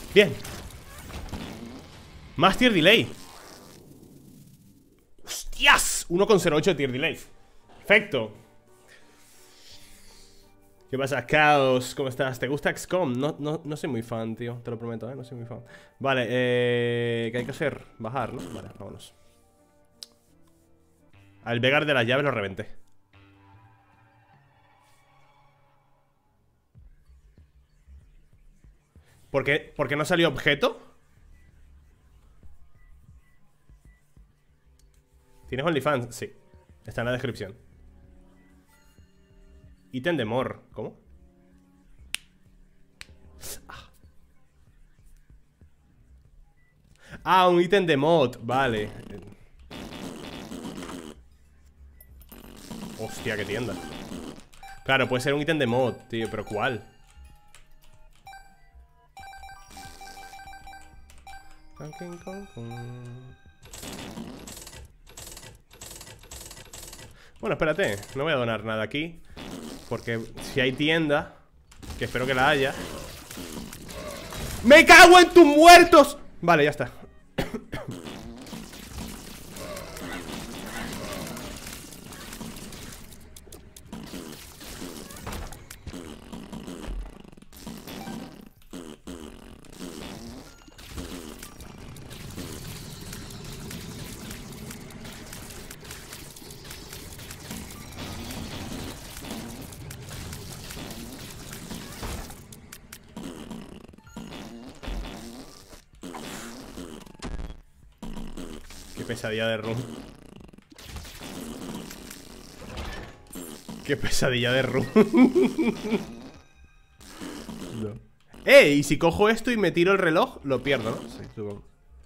Bien. Más tier delay. ¡Hostias! 1,08 de tier delay. Perfecto. ¿Qué pasa, Chaos? ¿Cómo estás? ¿Te gusta XCOM? No soy muy fan, tío. Te lo prometo, no soy muy fan. Vale, ¿qué hay que hacer? Bajar, ¿no? Vale, vámonos. Al Vegar de las llaves lo reventé. ¿Por qué no salió objeto? ¿Tienes OnlyFans? Sí. Está en la descripción. Ítem de Mor. ¿Cómo? Ah, un ítem de mod. Vale. Hostia, qué tienda. Claro, puede ser un ítem de mod, tío. ¿Pero cuál? Bueno, espérate. No voy a donar nada aquí. Porque si hay tienda, que espero que la haya. ¡Me cago en tus muertos! Vale, ya está. Qué pesadilla de run. Qué pesadilla de run. No. Y si cojo esto y me tiro el reloj, lo pierdo, ¿no? Sí, supongo.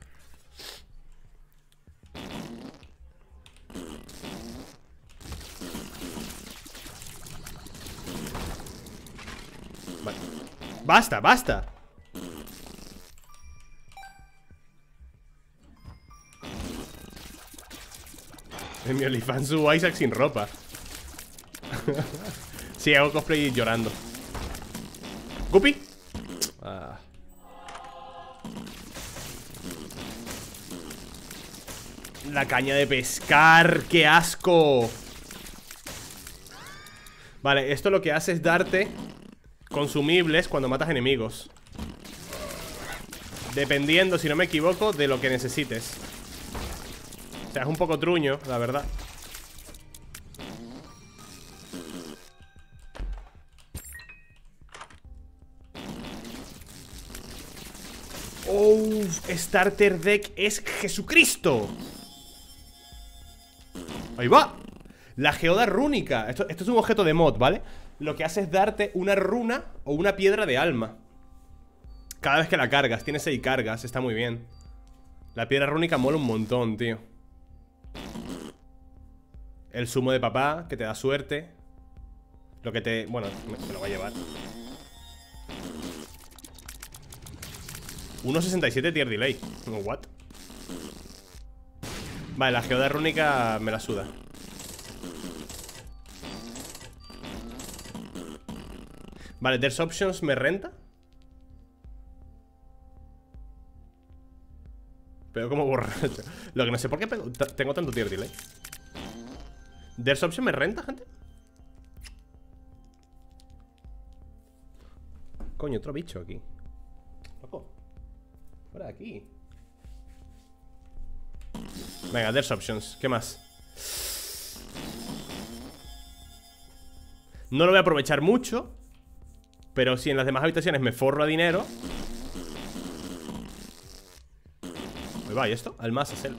Vale. ¡Basta, basta! En mi OnlyFans subo Isaac sin ropa. Sí, hago cosplay llorando. ¿Guppy? Ah. La caña de pescar, ¡qué asco! Vale, esto lo que hace es darte consumibles cuando matas enemigos. Dependiendo, si no me equivoco, de lo que necesites. O sea, es un poco truño, la verdad. ¡Oh! Starter Deck es Jesucristo. Ahí va. La geoda rúnica. Esto es un objeto de mod, ¿vale? Lo que hace es darte una runa o una piedra de alma cada vez que la cargas. Tiene 6 cargas, está muy bien. La piedra rúnica mola un montón, tío. El zumo de papá, que te da suerte. Lo que te... Bueno, me lo va a llevar. 1.67 tier delay. What? Vale, la geoda rúnica me la suda. Vale, There's Options me renta. Pero como borracho. Lo que no sé por qué tengo tanto tier delay. ¿There's Option me renta, gente? Coño, otro bicho aquí. Loco. Fuera de aquí. Venga, There's Options. ¿Qué más? No lo voy a aprovechar mucho. Pero si en las demás habitaciones me forro a dinero. Ahí va, ¿y esto? Almasa, cel.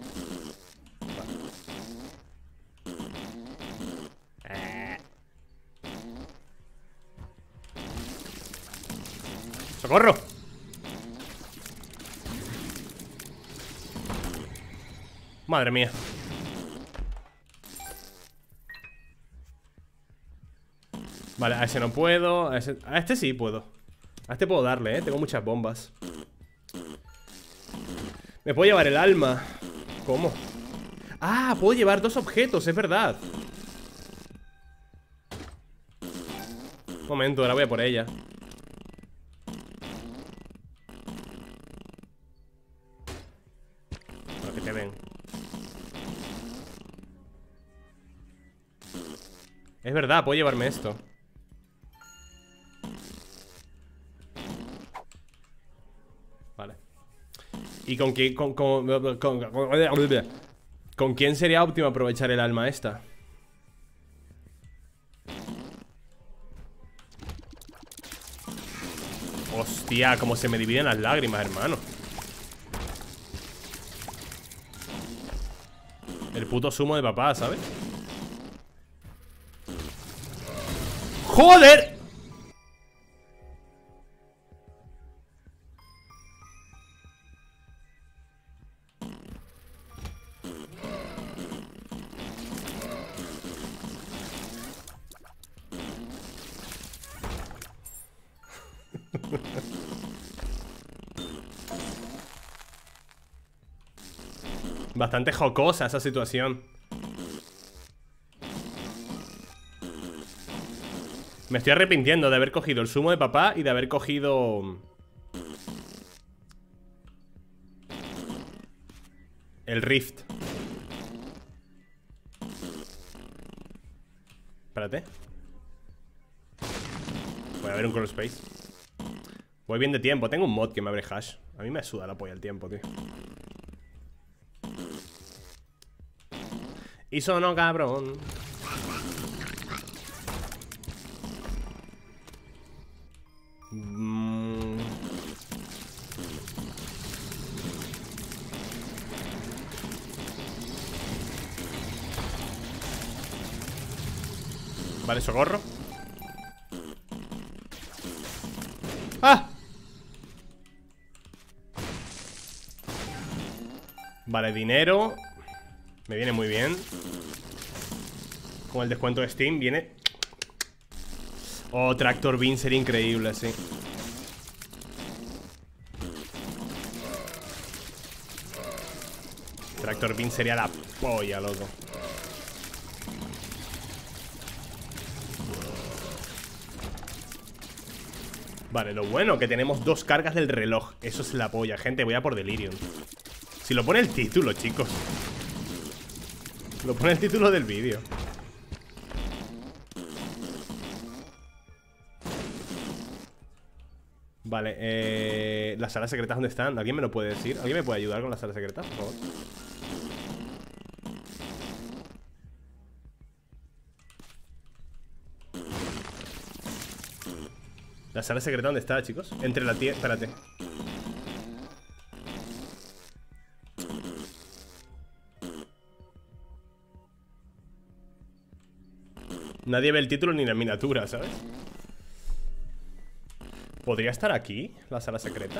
¡Socorro! Madre mía. Vale, a ese no puedo. A este sí puedo. A este puedo darle, tengo muchas bombas. Me puedo llevar el alma. ¿Cómo? Ah, puedo llevar 2 objetos, es verdad. Un momento, ahora voy a por ella. Es verdad, puedo llevarme esto. Vale. ¿Y con quién? ¿Con quién sería óptimo aprovechar el alma esta? Hostia, cómo se me dividen las lágrimas, hermano. El puto zumo de papá, ¿sabes? ¡Joder! Bastante jocosa esa situación. Me estoy arrepintiendo de haber cogido el zumo de papá y de haber cogido el Rift. Espérate. Voy a ver un crawl space. Voy bien de tiempo. Tengo un mod que me abre hash. A mí me suda la polla el tiempo, tío. Y sonó cabrón. Vale, socorro. ¡Ah! Vale, dinero. Me viene muy bien. Con el descuento de Steam viene. Oh, Tractor Beam sería increíble, sí. Tractor Beam sería la polla, loco. Vale, lo bueno que tenemos 2 cargas del reloj. Eso es la polla, gente, voy a por Delirium. Si lo pone el título, chicos. Lo pone el título del vídeo. Vale, las salas secretas, ¿dónde están? ¿Alguien me lo puede decir? ¿Alguien me puede ayudar con las salas secretas, por favor? ¿La sala secreta dónde está, chicos? Entre la tierra... Espérate. Nadie ve el título ni la miniatura, ¿sabes? ¿Podría estar aquí la sala secreta?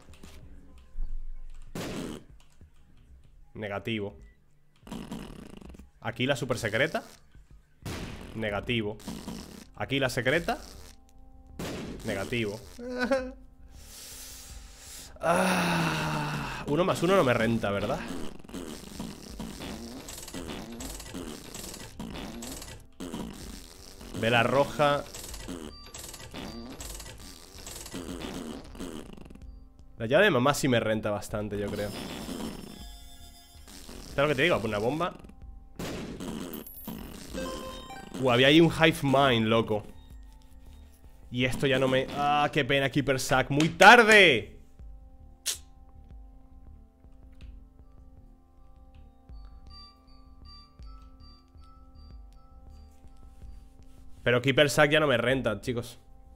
Negativo. Aquí la super secreta. Negativo. Aquí la secreta. Negativo. 1 más 1 no me renta, ¿verdad? Vela roja. La llave de mamá sí me renta bastante, yo creo. ¿Sabes lo que te digo? Una bomba. Había ahí un Hive Mind, loco. Y esto ya no me... Ah, qué pena, Keeper Sack. ¡Muy tarde! Pero Keeper Sack ya no me renta, chicos.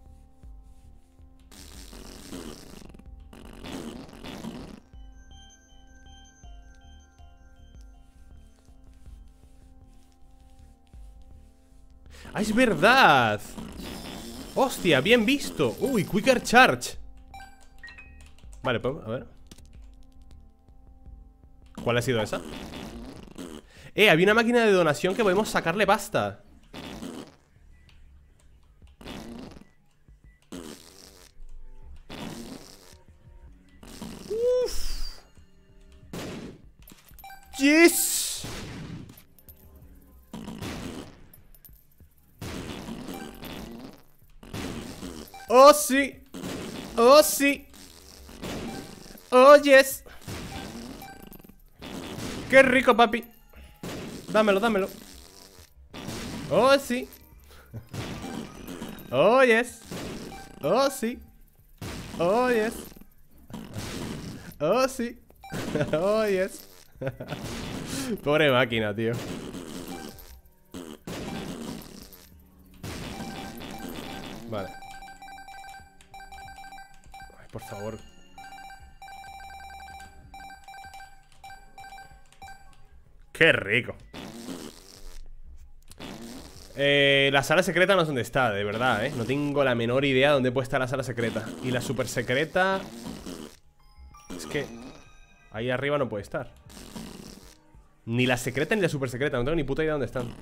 ¡Ah, es verdad! ¡Hostia! ¡Bien visto! ¡Uy! Quicker Charge. Vale, pues, a ver. ¿Cuál ha sido esa? Había una máquina de donación que podemos sacarle pasta. Uf. ¡Yes! ¡Oh, sí! ¡Oh, sí! ¡Oh, yes! ¡Qué rico, papi! Dámelo, dámelo. ¡Oh, sí! Oh, yes. Oh, sí. Oh, yes. Oh, sí. Oh, yes. Pobre máquina, tío. Vale. Ay, por favor. Qué rico. La sala secreta no sé dónde está, de verdad, no tengo la menor idea de dónde puede estar la sala secreta. Y la super secreta... Es que... ahí arriba no puede estar. Ni la secreta ni la super secreta. No tengo ni puta idea de dónde están.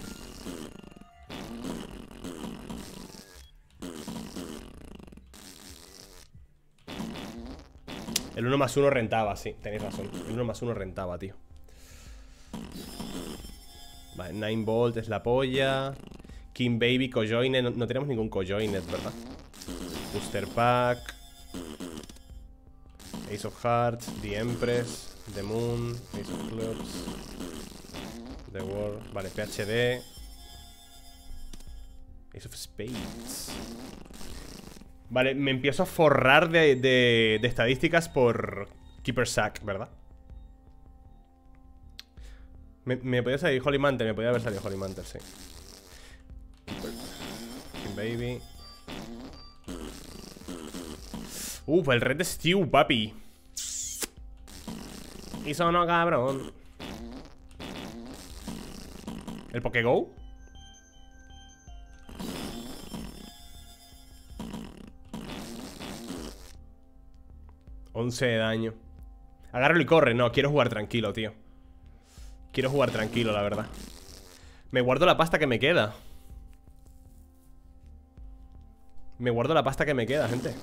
El 1+1 rentaba, sí, tenéis razón. El 1+1 rentaba, tío. Vale, 9 Volt es la polla. King Baby, Cojoinet. No tenemos ningún Cojoinet, ¿verdad? Booster Pack. Ace of Hearts, The Empress, The Moon, Ace of Clubs, The World. Vale, PhD. Ace of Spades. Vale, me empiezo a forrar de estadísticas por Keeper Sack, ¿verdad? Me podía salir Holy Mantle, me podía haber salido Holy Mantle, sí. King Baby. El Red Stew, papi. Y sonó cabrón. ¿El Pokégou? $11 de daño. Agárralo y corre. No, quiero jugar tranquilo, tío. Quiero jugar tranquilo, la verdad. Me guardo la pasta que me queda. Me guardo la pasta que me queda, gente.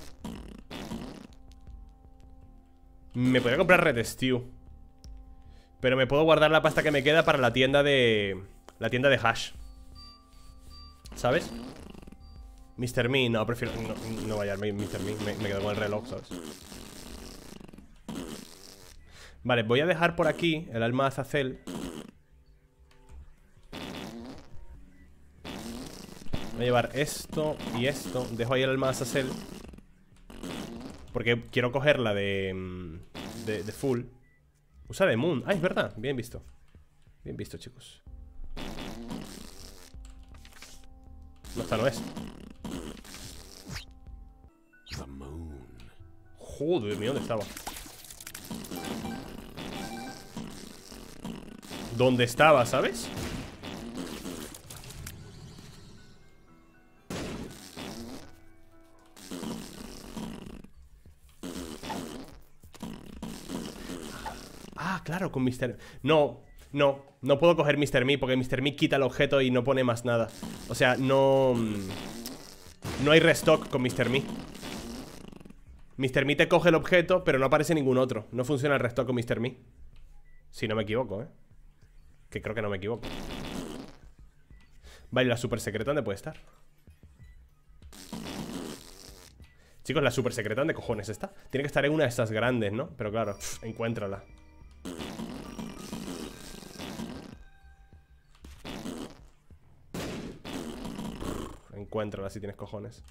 Me podría comprar Red Stew, pero me puedo guardar la pasta que me queda para la tienda de... la tienda de hash, ¿sabes? Mr. Me, no, prefiero... No vaya a Mr. Me, me quedo con el reloj, ¿sabes? Vale, voy a dejar por aquí el alma de Azazel. Voy a llevar esto y esto. Dejo ahí el alma de Azazel, porque quiero cogerla de full. Usa de Moon. Ah, es verdad. Bien visto. Bien visto, chicos. No, esta no es. Joder, mío, ¿dónde estaba? ¿Dónde estaba, sabes? Ah, claro, con Mr. No puedo coger Mr. Me porque Mr. Me quita el objeto y no pone más nada. O sea, no hay restock con Mr. Me. Mr. Me te coge el objeto, pero no aparece ningún otro. No funciona el restock con Mr. Me. Si no me equivoco, que creo que no me equivoco. Vale, la super secreta, ¿dónde puede estar? Chicos, la super secreta, ¿dónde cojones está? Tiene que estar en una de estas grandes, ¿no? Pero claro, encuéntrala. Encuéntrala si tienes cojones.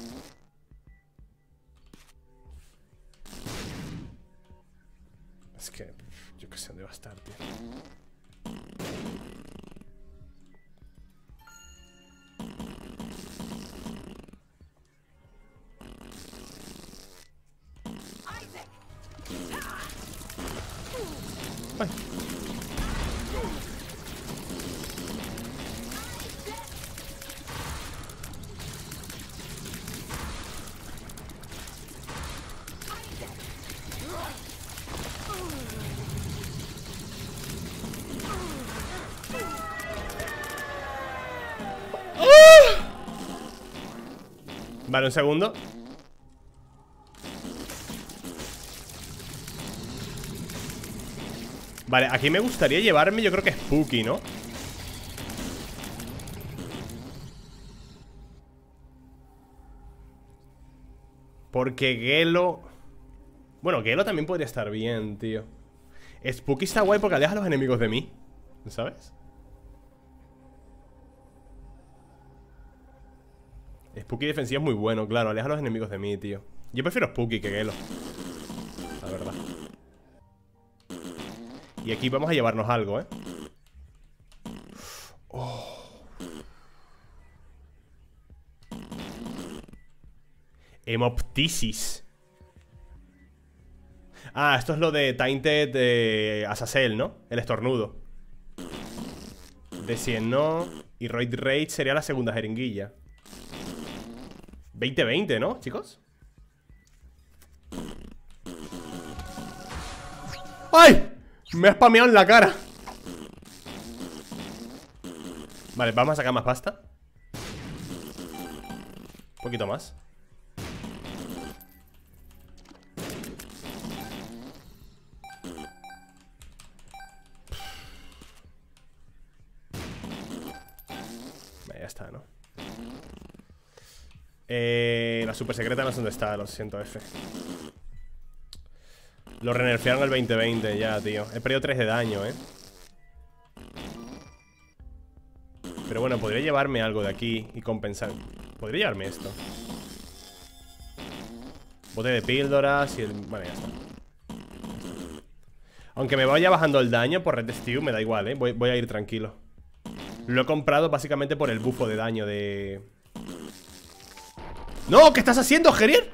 Es que... yo qué sé dónde va a estar, tío. Ay. Vale, un segundo. Vale, aquí me gustaría llevarme, yo creo que Spooky, ¿no? Porque Gelo... Bueno, Gelo también podría estar bien, tío. Spooky está guay porque aleja a los enemigos de mí, ¿sabes? Spooky defensivo es muy bueno, claro. Aleja a los enemigos de mí, tío. Yo prefiero Spooky que Gelo, la verdad. Y aquí vamos a llevarnos algo, Oh. Hemoptysis. Ah, esto es lo de Tainted Azazel, ¿no? El estornudo. De 100 no. Y Roid Rage sería la segunda jeringuilla. 20-20, ¿no, chicos? ¡Ay! Me ha spameado en la cara. Vale, vamos a sacar más pasta. Un poquito más. Ya está, ¿no? La super secreta no sé dónde está, lo siento, F. Lo renerfearon el 2020 ya, tío. He perdido 3 de daño, Pero bueno, podría llevarme algo de aquí y compensar. Podría llevarme esto. Bote de píldoras y el... Vale, ya está. Aunque me vaya bajando el daño por Red Stew, me da igual, voy a ir tranquilo. Lo he comprado básicamente por el bufo de daño de... ¡No! ¿Qué estás haciendo, Gerier?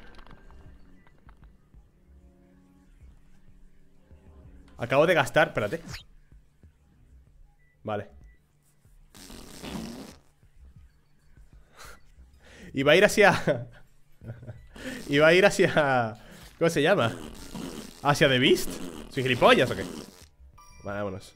Acabo de gastar... Espérate. Vale. Iba a ir hacia... Iba a ir hacia... ¿Cómo se llama? ¿Hacia The Beast? ¿Soy gilipollas o qué? Vale, vámonos.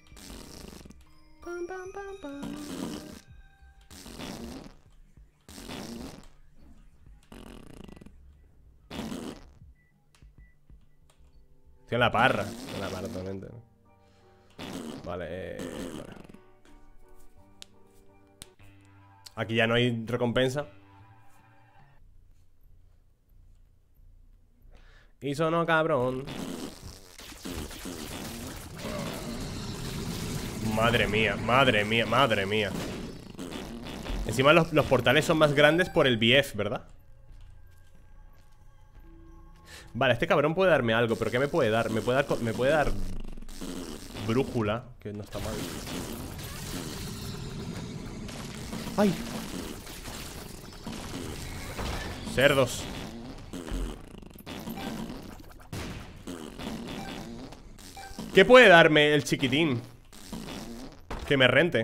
Estoy en la parra. En la parra totalmente, ¿no? Vale, vale. Aquí ya no hay recompensa. Y sonó cabrón. Madre mía, madre mía, madre mía. Encima los portales son más grandes por el BF, ¿verdad? Vale, este cabrón puede darme algo. ¿Pero qué me puede dar? Me puede dar brújula, que no está mal. ¡Ay! Cerdos. ¿Qué puede darme el chiquitín? Que me rente.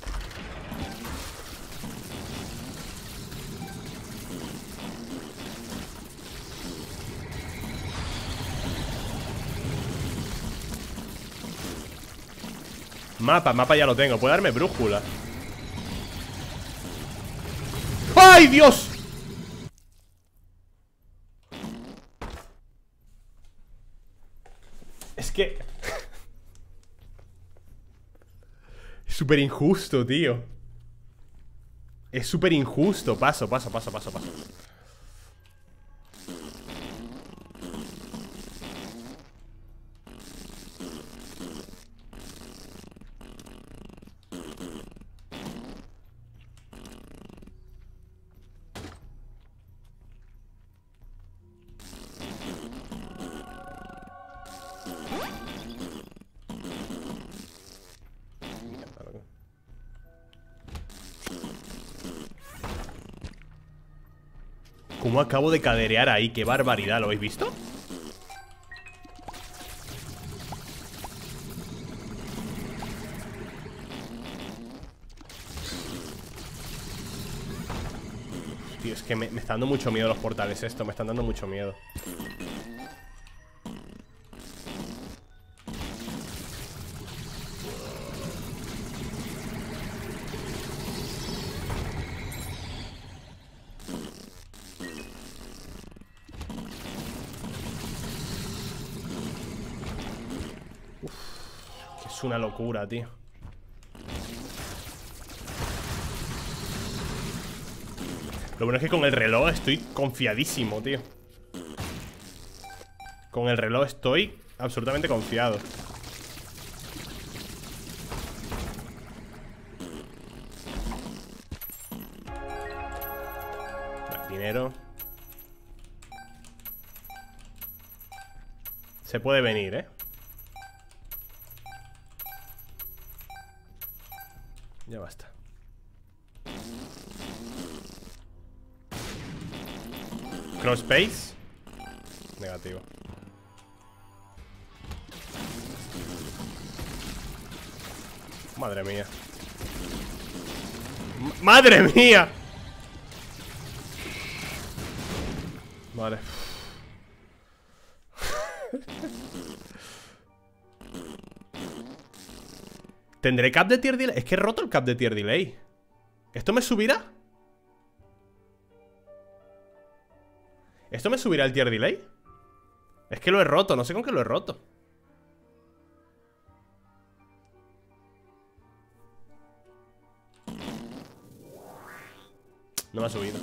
Mapa ya lo tengo. Puede darme brújula. ¡Ay, Dios! Es que... Es súper injusto, tío. Es súper injusto. Paso. ¿Cómo acabo de caderear ahí? ¡Qué barbaridad! ¿Lo habéis visto? Tío, es que me está dando mucho miedo los portales esto. Me están dando mucho miedo. Es una locura, tío. Lo bueno es que con el reloj estoy confiadísimo, tío. Con el reloj estoy absolutamente confiado. dinero. Se puede venir, ¿eh? Ya basta. Crosspace. Negativo. Madre mía. ¡Madre mía! Vale. ¿Tendré cap de tier delay? Es que he roto el cap de tier delay. ¿Esto me subirá? ¿Esto me subirá el tier delay? Es que lo he roto, no sé con qué lo he roto. No me ha subido.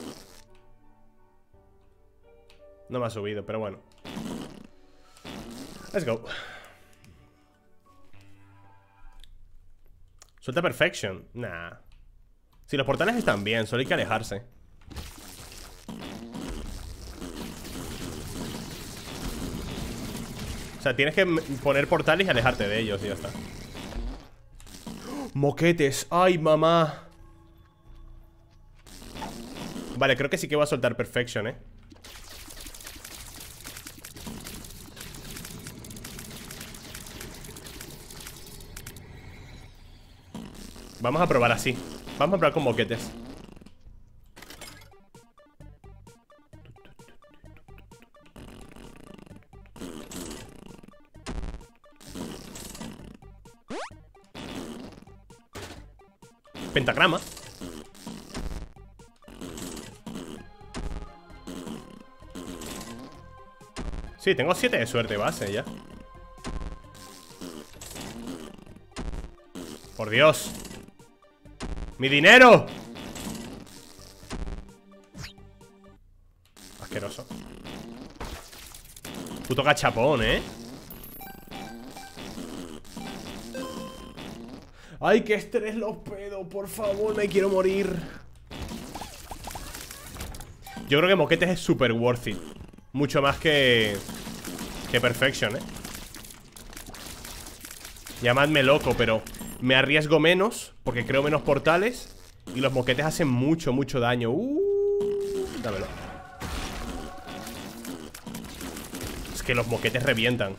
No me ha subido, pero bueno. Let's go. Suelta Perfection. Nah. Si los portales están bien, solo hay que alejarse. O sea, tienes que poner portales y alejarte de ellos y ya está. Moquetes. Ay, mamá. Vale, creo que sí que voy a soltar Perfection, ¿eh? Vamos a probar así. Vamos a probar con moquetes. Pentagrama. Sí, tengo 7 de suerte base ya. Por Dios. ¡Mi dinero! Asqueroso. Puto gachapón, ¿eh? ¡Ay, qué estrés los pedos! Por favor, me quiero morir. Yo creo que moquetes es super worth it. Mucho más que Perfection, ¿eh? Llamadme loco, pero me arriesgo menos porque creo menos portales. Y los moquetes hacen mucho, mucho daño. Dámelo. Es que los moquetes revientan.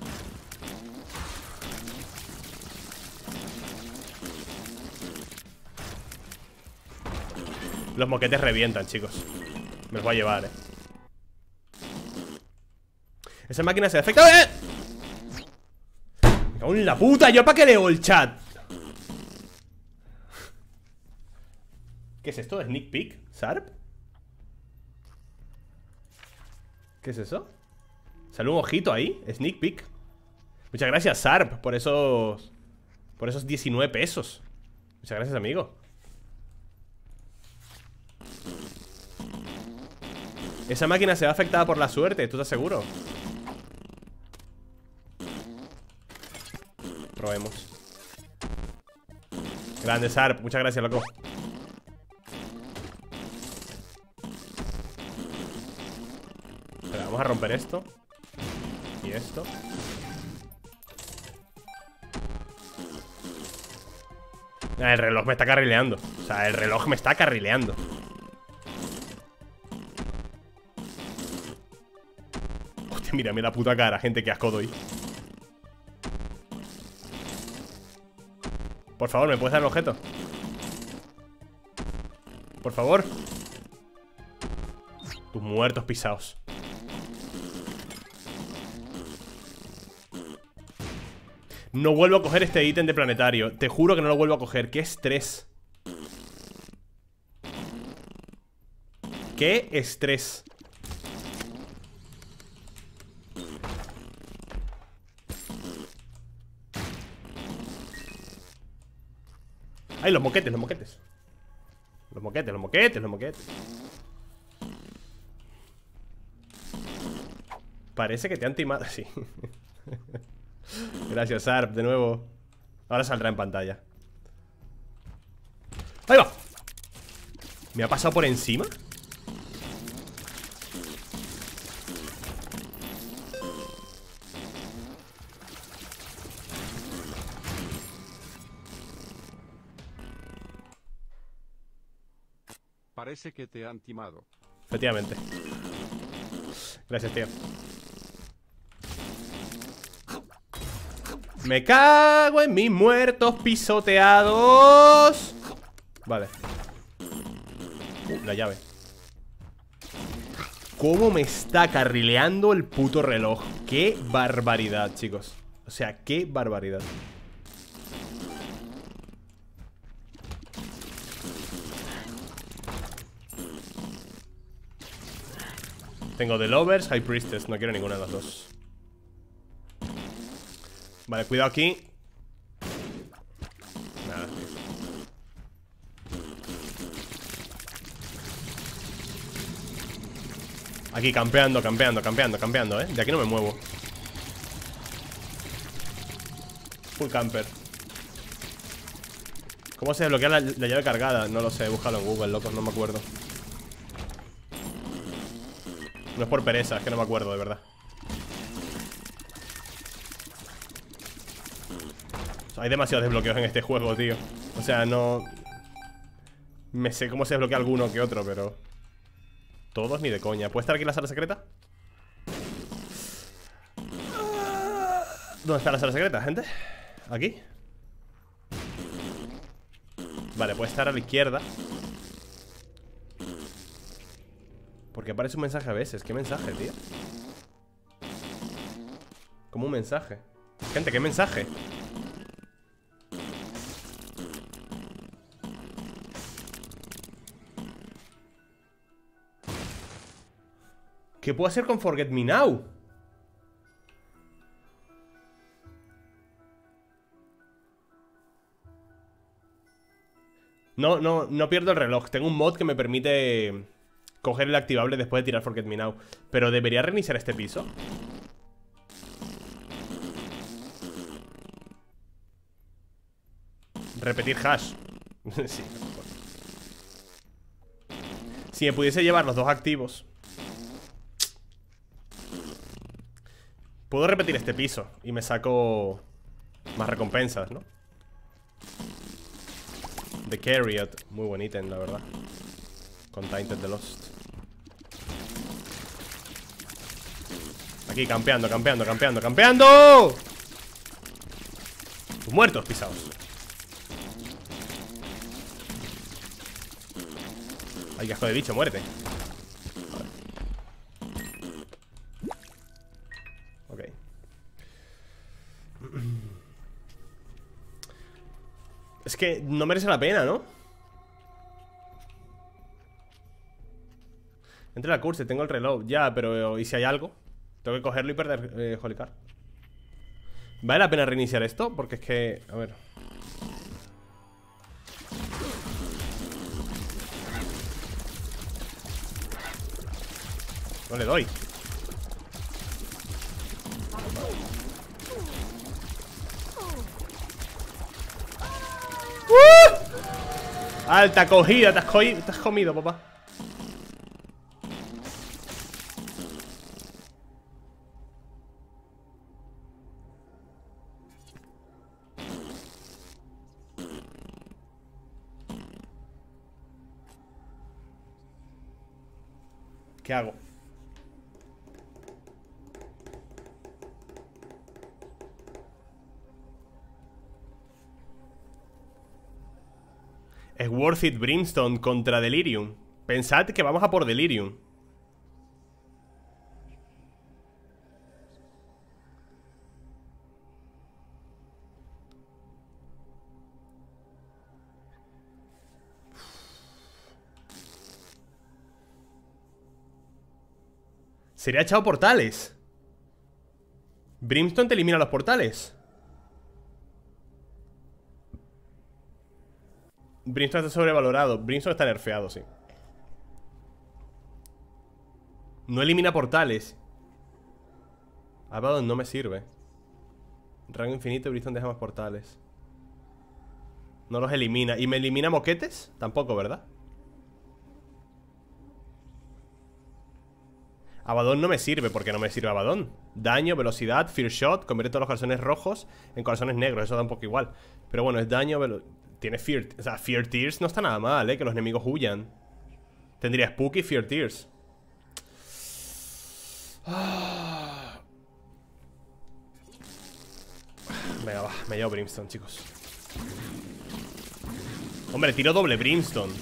Los moquetes revientan, chicos. Me los voy a llevar, Esa máquina se afecta. Me cago en la puta. ¿Yo para qué leo el chat? ¿Qué es esto? ¿Sneak peek? ¿Sarp? ¿Qué es eso? ¿Sale un ojito ahí? Sneak peek. Muchas gracias, Sarp, por esos 19 pesos. Muchas gracias, amigo. Esa máquina se ve afectada por la suerte, ¿tú estás seguro? Probemos. Grande, Sarp, muchas gracias, loco. Espera, vamos a romper esto. Y esto. El reloj me está carrileando. O sea, el reloj me está carrileando. Hostia, mírame la puta cara, gente, que asco doy. Por favor, ¿me puedes dar el objeto? Por favor. Tus muertos pisados. No vuelvo a coger este ítem de planetario. Te juro que no lo vuelvo a coger. ¡Qué estrés! ¡Qué estrés! ¡Ay, los moquetes, los moquetes! Los moquetes, los moquetes, los moquetes. Parece que te han timado. Sí. Gracias, Sarp, de nuevo. Ahora saldrá en pantalla. ¡Ahí va! ¿Me ha pasado por encima? Parece que te han timado. Efectivamente. Gracias, tío. Me cago en mis muertos pisoteados. Vale. La llave. ¿Cómo me está carrileando el puto reloj? Qué barbaridad, chicos. O sea, qué barbaridad. Tengo The Lovers, High Priestess. No quiero ninguna de las dos. Vale, cuidado aquí. Nada, tío. Aquí campeando, De aquí no me muevo. Full camper. ¿Cómo se desbloquea la llave cargada? No lo sé, búscalo en Google, loco, no me acuerdo. No es por pereza, es que no me acuerdo, de verdad. O sea, hay demasiados desbloqueos en este juego, tío. O sea, no... Me sé cómo se desbloquea alguno que otro, pero... Todos ni de coña. ¿Puede estar aquí la sala secreta? ¿Dónde está la sala secreta, gente? ¿Aquí? Vale, puede estar a la izquierda. Porque aparece un mensaje a veces. ¿Qué mensaje, tío? Como un mensaje. Gente, ¿qué mensaje? ¿Qué puedo hacer con Forget Me Now? No pierdo el reloj. Tengo un mod que me permite coger el activable después de tirar Forget Me Now. Pero ¿debería reiniciar este piso? Repetir hash. Sí. Si me pudiese llevar los dos activos. Puedo repetir este piso y me saco más recompensas, ¿no? The Carriot, muy buen ítem, la verdad. Con Tainted the Lost. Aquí campeando. Tus muertos pisados. Ay, qué asco de bicho, muérete. Ok. Es que no merece la pena, ¿no? Entre la curse, tengo el reloj. Ya, pero ¿y si hay algo? Tengo que cogerlo y perder Holy Card. ¿Vale la pena reiniciar esto? Porque es que... A ver... No le doy. Alta cogida, te has comido, papá. ¿Qué hago? Es worth it Brimstone contra Delirium. Pensad que vamos a por Delirium. Sería echado portales. Brimstone te elimina los portales. Brimstone está sobrevalorado. Brimstone está nerfeado, sí. No elimina portales. Abaddon no me sirve. Rango infinito, Brimstone deja más portales. No los elimina. ¿Y me elimina moquetes? Tampoco, ¿verdad? Abaddon no me sirve. ¿Por qué no me sirve Abaddon? Daño, velocidad, Fear Shot. Convierte todos los corazones rojos en corazones negros. Eso da un poco igual. Pero bueno, es daño, tiene Fear. O sea, Fear Tears no está nada mal, que los enemigos huyan. Tendría Spooky, Fear Tears. Venga, va, me llevo Brimstone, chicos. Hombre, tiro doble Brimstone.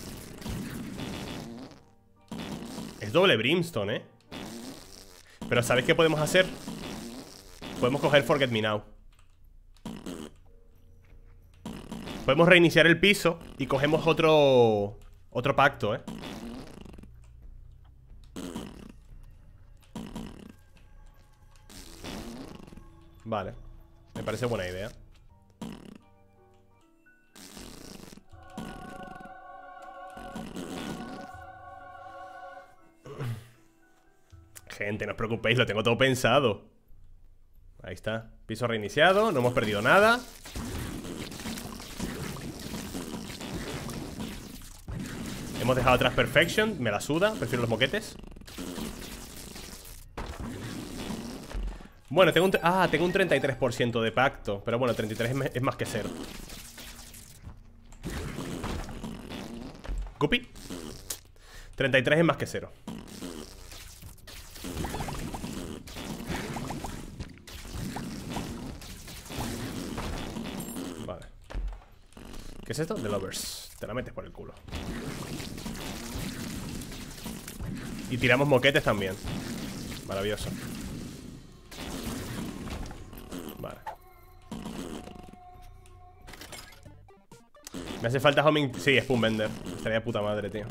Es doble Brimstone, ¿eh? Pero ¿sabéis qué podemos hacer? Podemos coger Forget Me Now. Podemos reiniciar el piso y cogemos otro pacto, ¿eh? Vale, me parece buena idea. Gente, no os preocupéis, lo tengo todo pensado. Ahí está, piso reiniciado, no hemos perdido nada. Hemos dejado atrás Perfection, me la suda, prefiero los moquetes. Bueno, tengo un 33% de pacto. Pero bueno, 33 es más que cero. Guppy. 33 es más que cero. Vale. ¿Qué es esto? The Lovers. Te la metes por el culo. Y tiramos moquetes también. Maravilloso. Vale. Me hace falta homing. Sí, Spoonbender. Estaría de puta madre, tío.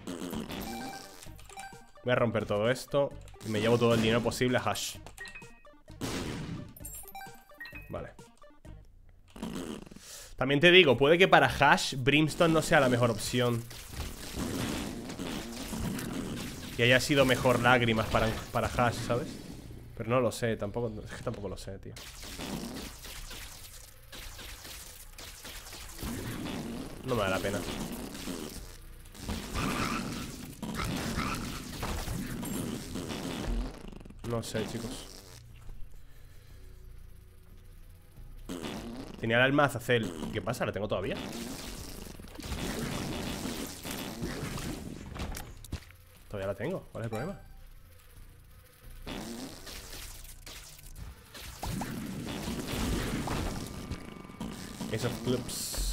Voy a romper todo esto y me llevo todo el dinero posible a Hash. Vale. También te digo, puede que para Hash Brimstone no sea la mejor opción y haya sido mejor Lágrimas para Hash, ¿sabes? Pero no lo sé, tampoco, es que tampoco lo sé, tío. No me da la pena. No sé, chicos. Tenía el alma de Azazel. ¿Qué pasa? ¿La tengo todavía? Todavía la tengo. ¿Cuál es el problema? Esos clubs.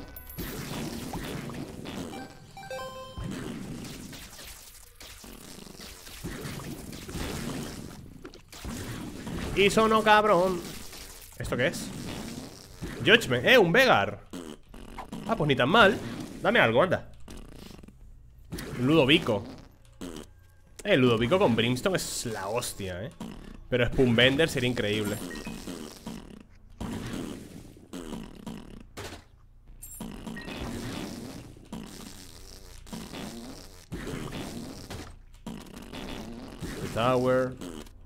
Y sonó cabrón. ¿Esto qué es? Judgment, un Vegar. Ah, pues ni tan mal. Dame algo, anda. Ludovico. Ludovico con Brimstone es la hostia, pero Spoonbender sería increíble. The Tower.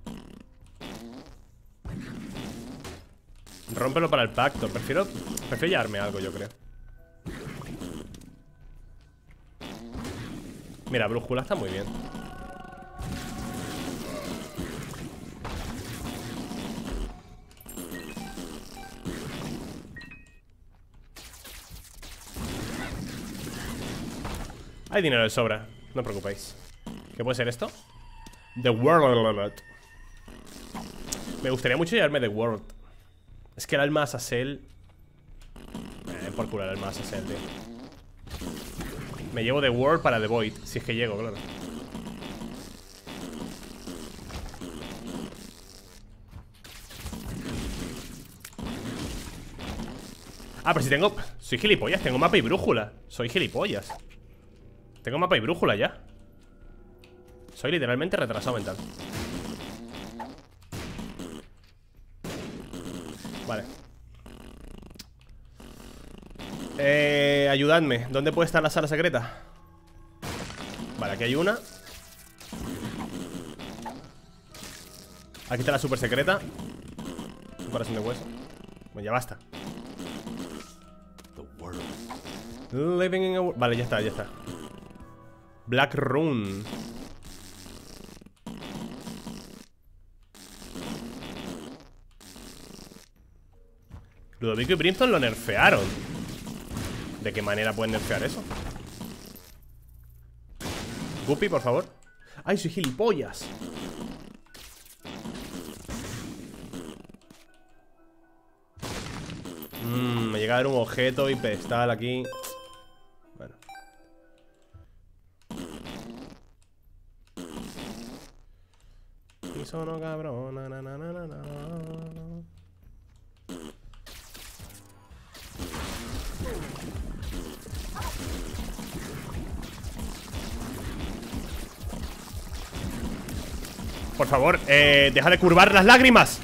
Rómpelo para el pacto. Prefiero llevarme algo, yo creo. Mira, brújula está muy bien. Hay dinero de sobra, no os preocupéis. ¿Qué puede ser esto? The World. Me gustaría mucho llevarme The World. Es que el alma Azazel. Por curar el alma Azazel, tío. Me llevo The World para The Void. Si es que llego, claro. Ah, pero si tengo... Soy gilipollas, tengo mapa y brújula. Soy gilipollas. Tengo mapa y brújula ya. Soy literalmente retrasado mental. Vale. Ayudadme. ¿Dónde puede estar la sala secreta? Vale, aquí hay una. Aquí está la super secreta. Un corazón de hueso. Bueno, ya basta. Living in a... Vale, ya está, ya está. Black Rune. Ludovico y Brimstone lo nerfearon. ¿De qué manera pueden nerfear eso? Guppy, por favor. ¡Ay, soy gilipollas! Me llega a dar un objeto y pedestal aquí. Bueno. Y sono cabrón. Por favor, deja de curvar las lágrimas.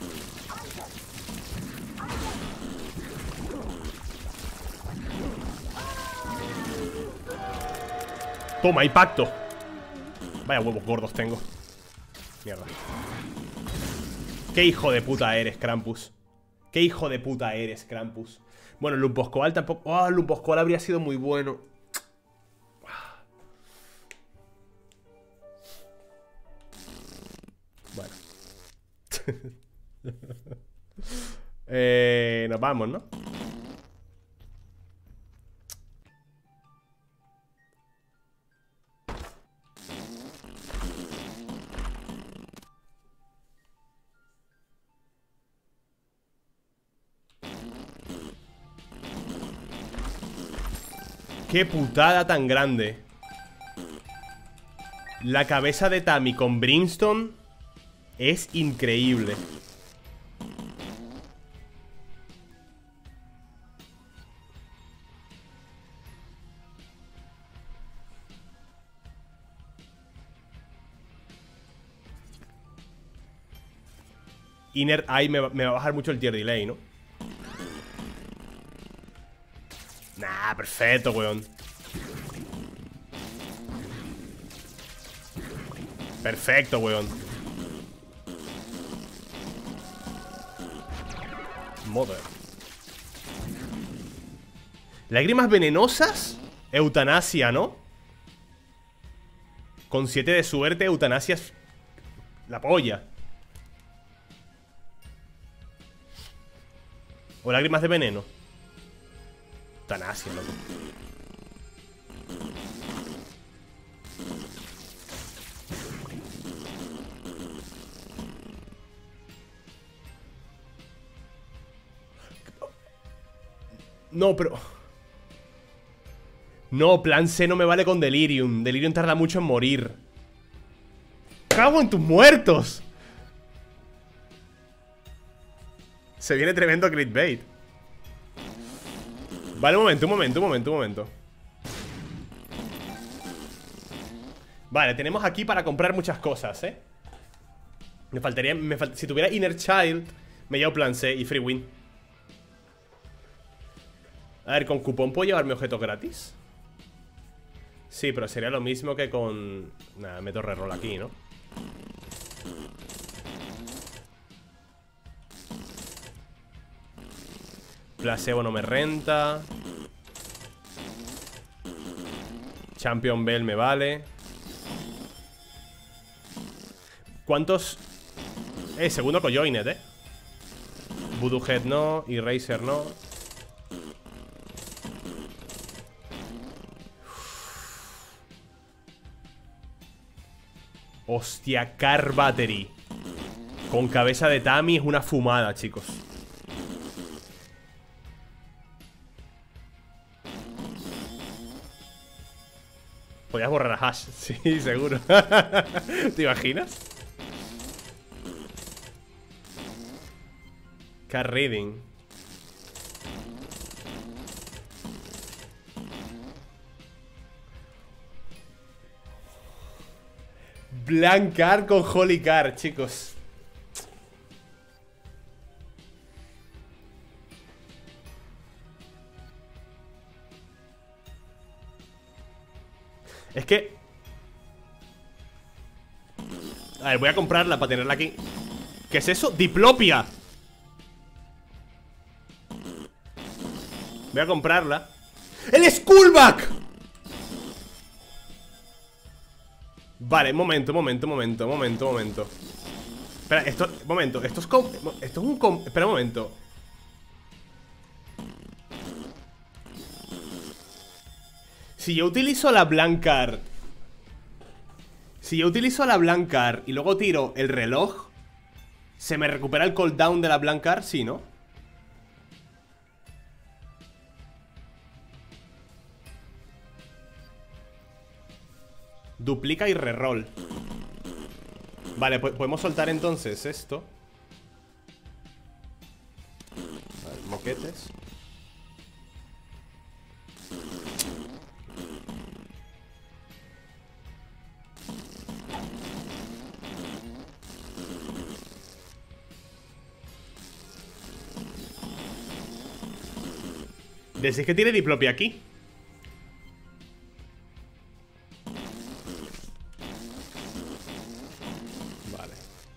Toma, impacto. Vaya huevos gordos tengo. Mierda. Qué hijo de puta eres, Krampus. Qué hijo de puta eres, Krampus. Bueno, Lumposcoal tampoco. Oh, Lumposcoal habría sido muy bueno. Bueno. Nos vamos, ¿no? Qué putada tan grande. La cabeza de Tammy con Brimstone es increíble. Inner Eye me va a bajar mucho el tier delay, ¿no? Nah, perfecto, weón. Perfecto, weón. Mother. Lágrimas venenosas. Eutanasia, ¿no? Con 7 de suerte, eutanasia es la polla. O lágrimas de veneno. Eutanasia, loco. No, pero... No, plan C no me vale con Delirium. Delirium tarda mucho en morir. ¡Cago en tus muertos! Se viene tremendo clickbait. Vale, un momento. Vale, tenemos aquí para comprar muchas cosas, ¿eh? Me faltaría... si tuviera Inner Child, me llevo plan C y free win. A ver, ¿con cupón puedo llevarme objetos gratis? Sí, pero sería lo mismo que con... Nada, meto reroll aquí, ¿no? Placebo no me renta. Champion Bell me vale. ¿Cuántos? Segundo Cojoinet, Voodoo Head no. Eraser no. Hostia, Car Battery con cabeza de Tammy es una fumada, chicos. Podrías borrar a Hash. Sí, seguro. ¿Te imaginas? Car Reading. Blancar con Holy Car, chicos. Es que... A ver, voy a comprarla para tenerla aquí. ¿Qué es eso? ¡Diplopia! Voy a comprarla. ¡El Skullback! Vale, momento. Espera, esto... Momento, esto es un... Espera un momento. Si yo utilizo la Blancar Si yo utilizo la Blancar y luego tiro el reloj, ¿se me recupera el cooldown de la Blancar? Sí, ¿no? Duplica y reroll. Vale, pues podemos soltar entonces esto. Vale, moquetes. Decís que tiene diplopia aquí. Vale.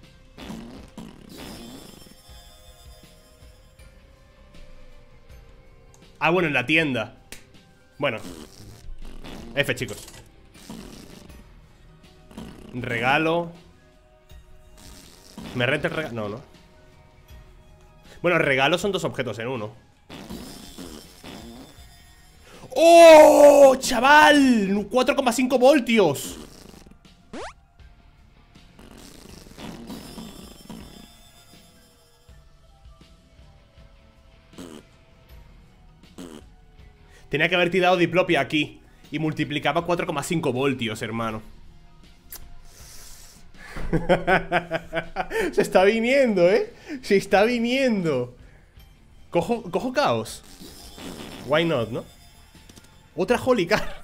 Ah, bueno, en la tienda. Bueno. F, chicos. Regalo. ¿Me renta el regalo? No, no. Bueno, regalo son 2 objetos en uno. ¡Oh, chaval! 4,5 voltios. Tenía que haber tirado diplopia aquí. Y multiplicaba 4,5 voltios, hermano. Se está viniendo, ¿eh? Se está viniendo. Cojo caos. Why not, ¿no? Otra Holy Car.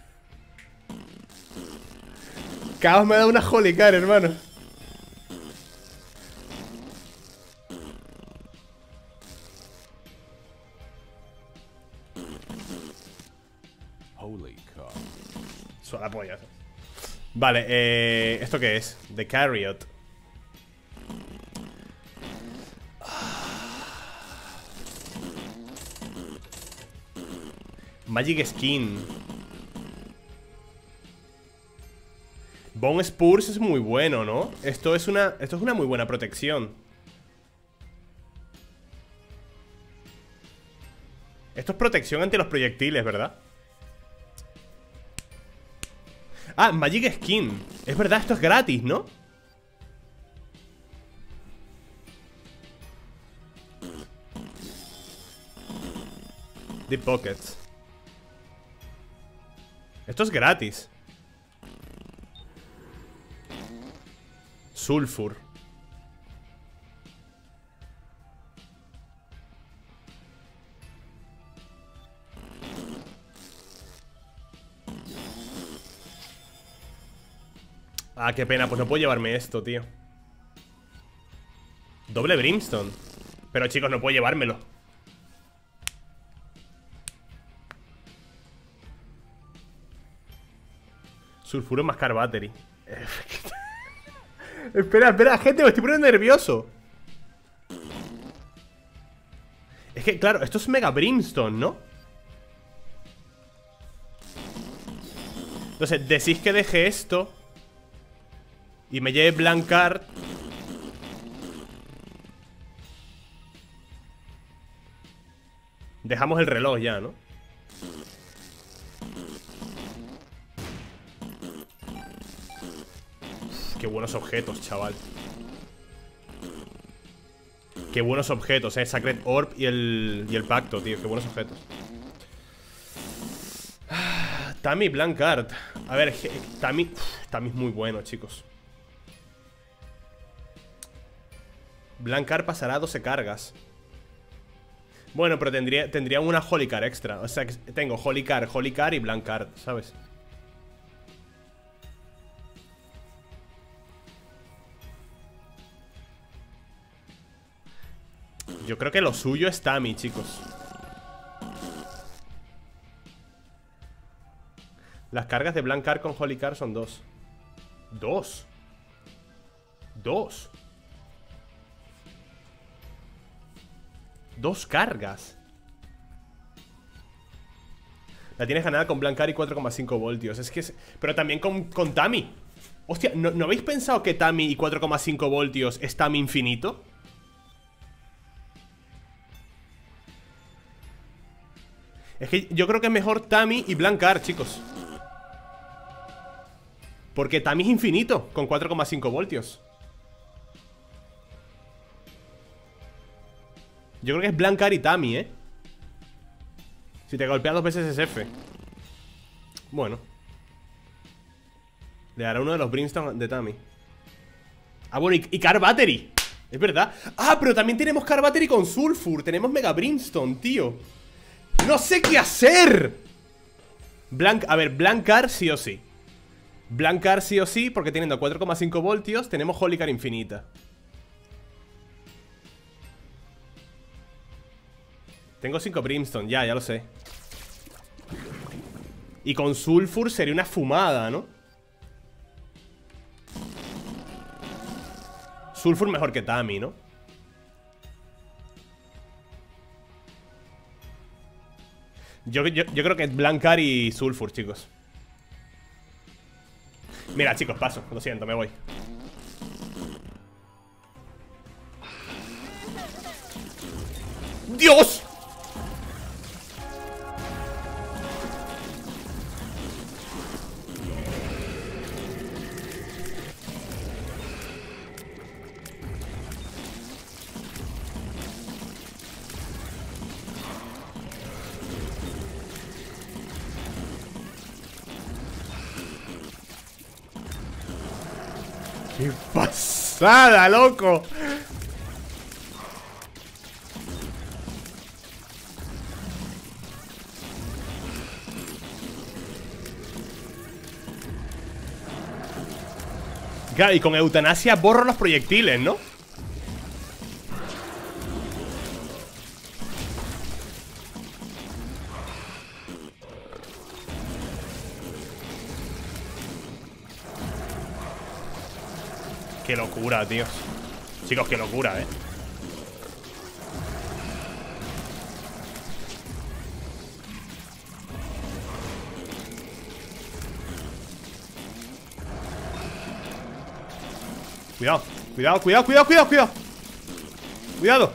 Caos me ha dado una Holy Car, hermano. Holy car. Suena polla. Vale, ¿esto qué es? The Carriot. Magic Skin. Bone Spurs es muy bueno, ¿no? Esto es una muy buena protección. Esto es protección ante los proyectiles, ¿verdad? Ah, Magic Skin. Es verdad, esto es gratis, ¿no? Deep Pockets. Esto es gratis. Sulfur. Ah, qué pena, pues no puedo llevarme esto, tío. Doble Brimstone. Pero chicos, no puedo llevármelo. Sulfuro Mascar Battery. Espera, gente, me estoy poniendo nervioso. Es que, claro, esto es Mega Brimstone, ¿no? Entonces, decís que deje esto y me lleve Blancard. Dejamos el reloj ya, ¿no? Qué buenos objetos, chaval. Qué buenos objetos, Sacred Orb y el pacto, tío. Qué buenos objetos. Tammy Blancard. A ver, Tammy es muy bueno, chicos. Blancard pasará a 12 cargas. Bueno, pero tendría una Holy Car extra. O sea, que tengo Holy Car y Blancard, ¿sabes? Yo creo que lo suyo es Tammy, chicos. Las cargas de Blancard con Holy Car son 2. ¿2? ¿2? 2 cargas. La tienes ganada con Blancard y 4,5 voltios. Es que pero también con Tammy. Hostia, ¿no habéis pensado que Tammy y 4,5 voltios es Tammy infinito? Es que yo creo que es mejor Tammy y Blancard, chicos. Porque Tami es infinito, con 4,5 voltios. Yo creo que es Blancar y Tami, ¿eh? Si te golpea 2 veces es F. Bueno. Le dará uno de los Brimstone de Tami. Ah, bueno, y Car Battery. Es verdad. Ah, pero también tenemos Car Battery con Sulfur. Tenemos Mega Brimstone, tío. ¡No sé qué hacer! A ver, Blancar sí o sí. Blancar sí o sí, porque teniendo 4,5 voltios tenemos Holy Car infinita. Tengo 5 Brimstone, ya lo sé. Y con Sulfur sería una fumada, ¿no? Sulfur mejor que Tami, ¿no? Yo creo que es Blancar y Sulfur, chicos. Mira, chicos, paso, lo siento, me voy. ¡Dios! ¡Qué pasada, loco! Claro, y con eutanasia borro los proyectiles, ¿no? Qué locura, tío. Chicos, qué locura, Cuidado, cuidado, cuidado, cuidado, cuidado, cuidado. Cuidado.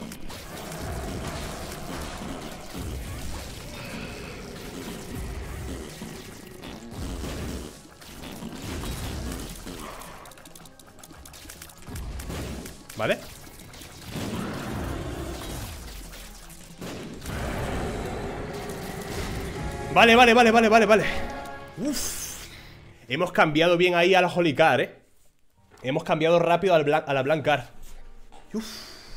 ¿Vale? Vale. Uf. Hemos cambiado bien ahí a la Holy Car, Hemos cambiado rápido a la Blancar. Uf.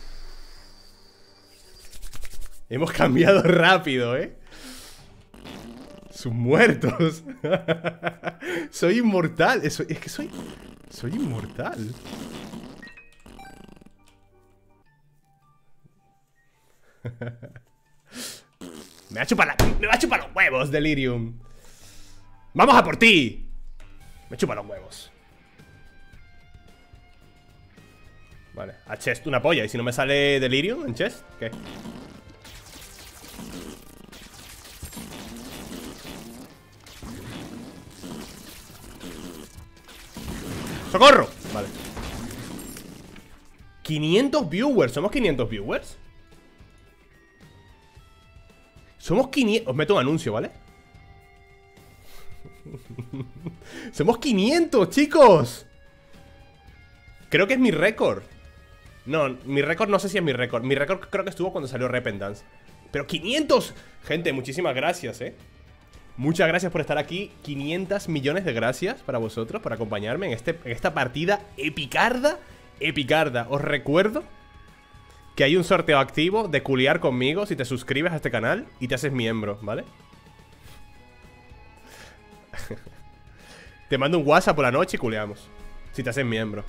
Hemos cambiado rápido, Sus muertos. Soy inmortal. Es que soy inmortal. Me va a chupar los huevos, Delirium. ¡Vamos a por ti! Me chupa los huevos. Vale, a chest una polla. ¿Y si no me sale Delirium en chest? ¿Qué? ¡Socorro! Vale. 500 viewers. ¿Somos 500 viewers? Somos 500... Os meto un anuncio, ¿vale? Somos 500, chicos. Creo que es mi récord. No, mi récord no sé si es mi récord. Mi récord creo que estuvo cuando salió Repentance. Pero 500. Gente, muchísimas gracias, Muchas gracias por estar aquí. 500 millones de gracias para vosotros, por acompañarme en esta partida epicarda. Os recuerdo que hay un sorteo activo de culiar conmigo si te suscribes a este canal y te haces miembro, ¿vale? Te mando un WhatsApp por la noche y culeamos si te haces miembro.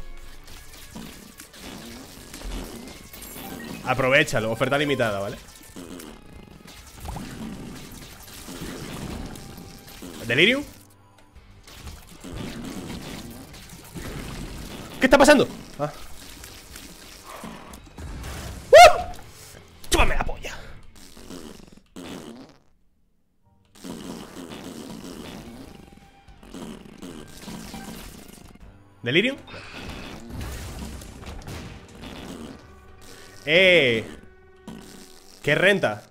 Aprovechalo, oferta limitada, ¿vale? ¿Delirium? ¿Qué está pasando? Ah. ¡Chúpame la polla! ¿Delirium? ¿Qué renta?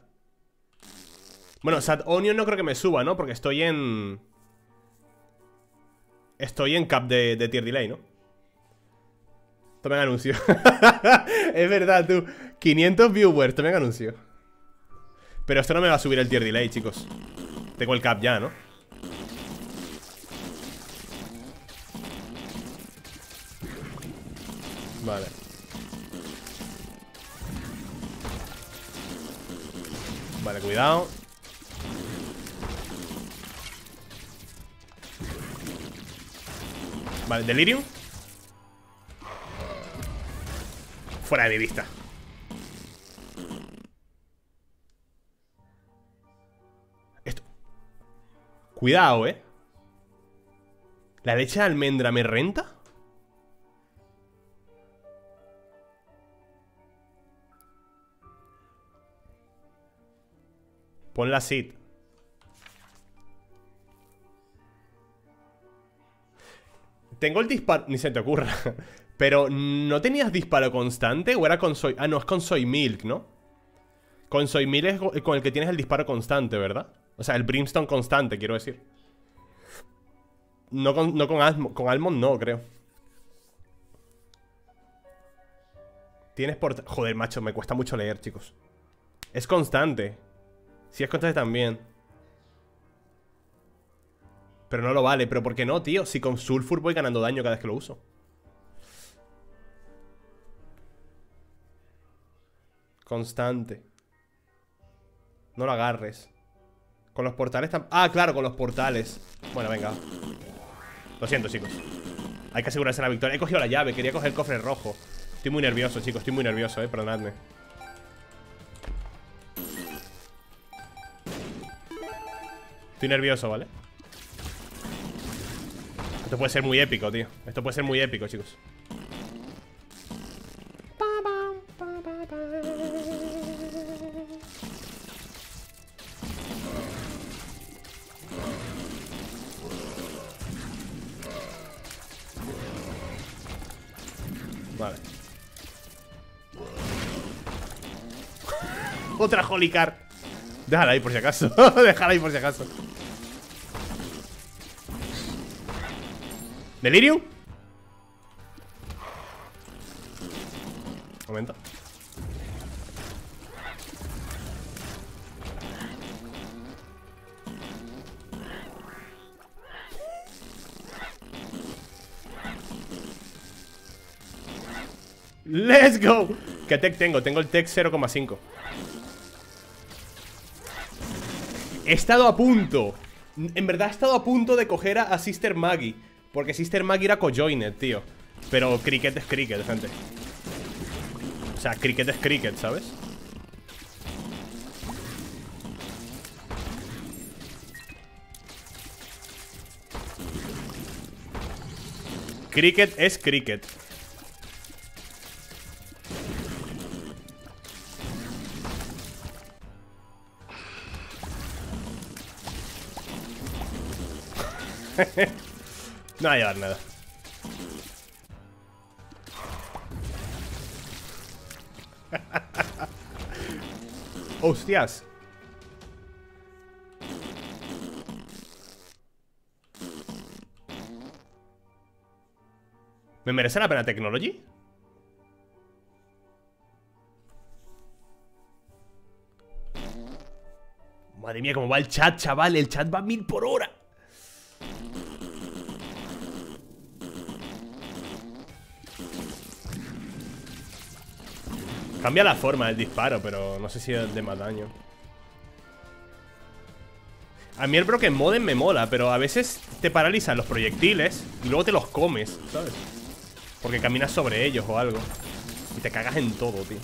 Bueno, Sad Onion no creo que me suba, ¿no? Porque estoy en... Estoy en cap de tier delay, ¿no? Tomen anuncio. Es verdad, tú. 500 viewers, tomen anuncio. Pero esto no me va a subir el tier delay, chicos. Tengo el cap ya, ¿no? Vale. Vale, cuidado. Vale, Delirium. Fuera de mi vista. Esto. Cuidado, ¿La leche de almendra me renta? Pon la seed. Tengo el disparo. Ni se te ocurra. Pero, ¿no tenías disparo constante? ¿O era con soy? Ah, no, es con soy milk, ¿no? Con soy milk es con el que tienes el disparo constante, ¿verdad? O sea, el brimstone constante, quiero decir. No con Almond. Con Almond no, creo. Tienes por... Joder, macho, me cuesta mucho leer, chicos. Es constante. Sí, es constante también. Pero no lo vale. ¿Pero por qué no, tío? Si con Sulfur voy ganando daño cada vez que lo uso. Constante. No lo agarres. Con los portales también. Ah, claro, con los portales. Bueno, venga. Lo siento, chicos. Hay que asegurarse la victoria. He cogido la llave, quería coger el cofre rojo. Estoy muy nervioso, chicos, estoy muy nervioso, perdonadme. Estoy nervioso, ¿vale? Esto puede ser muy épico, tío. Esto puede ser muy épico, chicos. Vale. Otra Holy Card. Déjala ahí por si acaso. Déjala ahí por si acaso. ¿Delirium? Momento. ¡Let's go! ¿Qué tech tengo? Tengo el tech 0,5. He estado a punto. En verdad he estado a punto de coger a Sister Maggie. Porque Sister Maggie era cojoined, tío. Pero cricket es cricket, gente. O sea, cricket es cricket, ¿sabes? Cricket es cricket. No va a llevar nada. Hostias. ¿Me merece la pena Technology? Madre mía, cómo va el chat, chaval. El chat va a 1000 por hora. Cambia la forma del disparo, pero no sé si es de más daño. A mí el Broken Modem me mola, pero a veces te paralizan los proyectiles y luego te los comes, ¿sabes? Porque caminas sobre ellos o algo. Y te cagas en todo, tío.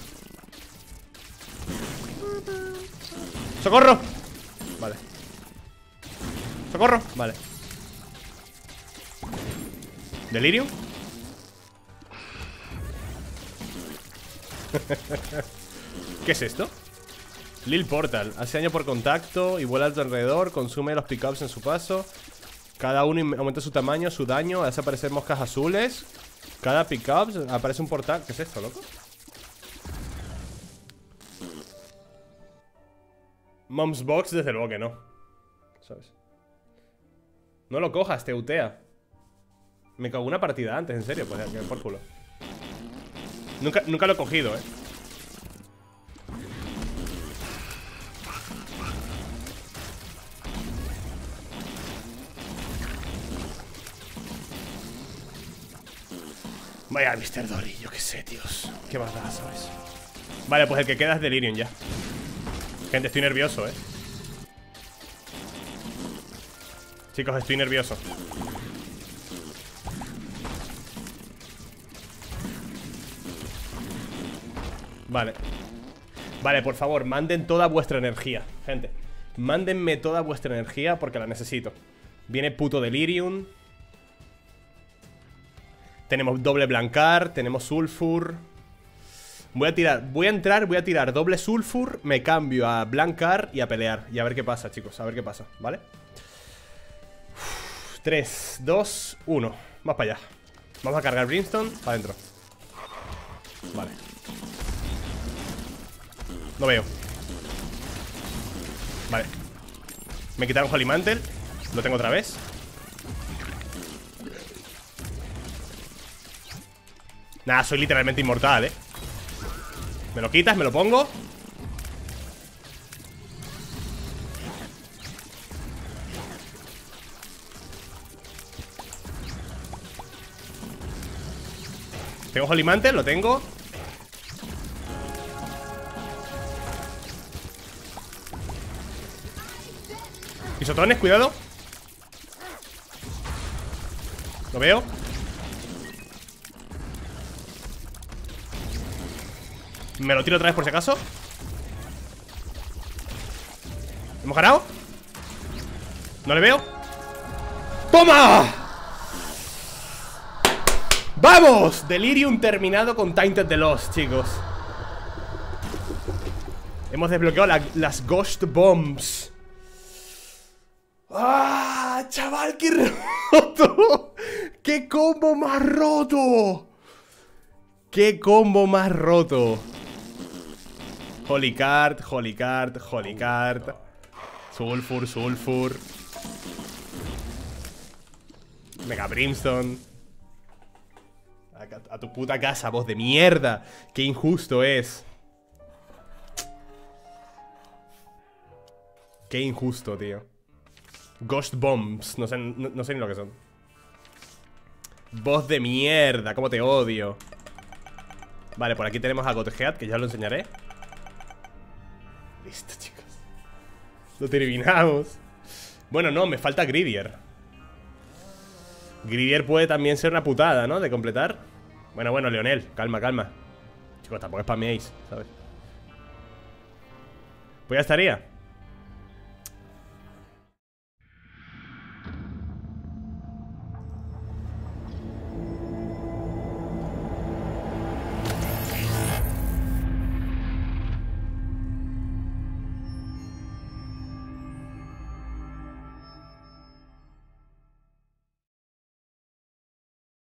¡Socorro! Vale. ¡Socorro! Vale. ¿Delirium? ¿Qué es esto? Lil Portal, hace daño por contacto y vuela a tu alrededor, consume los pickups en su paso. Cada uno aumenta su tamaño, su daño, hace aparecer moscas azules. Cada pickup aparece un portal. ¿Qué es esto, loco? Mom's Box, desde luego que no. ¿Sabes? No lo cojas, te utea. Me cago una partida antes, en serio, pues que por culo. Nunca lo he cogido, Vaya, Mr. Dory, yo qué sé, tíos. ¿Qué más da, sabes? Vale, pues el que queda es Delirium ya. Gente, estoy nervioso, Chicos, estoy nervioso. Vale. Vale, por favor, manden toda vuestra energía, gente. Mándenme toda vuestra energía porque la necesito. Viene puto Delirium. Tenemos doble Blancar, tenemos Sulfur. Voy a entrar, voy a tirar doble Sulfur. Me cambio a Blancar y a pelear. Y a ver qué pasa, chicos, a ver qué pasa, ¿vale? 3, 2, 1. Vamos para allá. Vamos a cargar Brimstone para adentro. Vale. No veo. Vale. Me quitaron Holy Mantle. Lo tengo otra vez. Nada, soy literalmente inmortal, Me lo quitas, me lo pongo. Tengo Holy Mantle, lo tengo. Pisotones, cuidado. Lo veo. Me lo tiro otra vez por si acaso. ¿Hemos ganado? No le veo. ¡Toma! ¡Vamos! Delirium terminado con Tainted the Lost, chicos. Hemos desbloqueado las Ghost Bombs. ¡Ah! ¡Chaval, qué roto! ¡Qué combo más roto! ¡Qué combo más roto! Holy Card, Holy Card, Holy Card. Sulfur, Sulfur. Mega Brimstone. A tu puta casa, voz de mierda. Qué injusto es. Qué injusto, tío. Ghost Bombs, no sé ni lo que son. Voz de mierda, cómo te odio. Vale, por aquí tenemos a Godhead, que ya lo enseñaré. Listo, chicos. Lo terminamos. Bueno, no, me falta Gridier. Gridier puede también ser una putada, ¿no? De completar. Bueno, Leonel, calma, calma. Chicos, tampoco spameéis, ¿sabes? Pues ya estaría.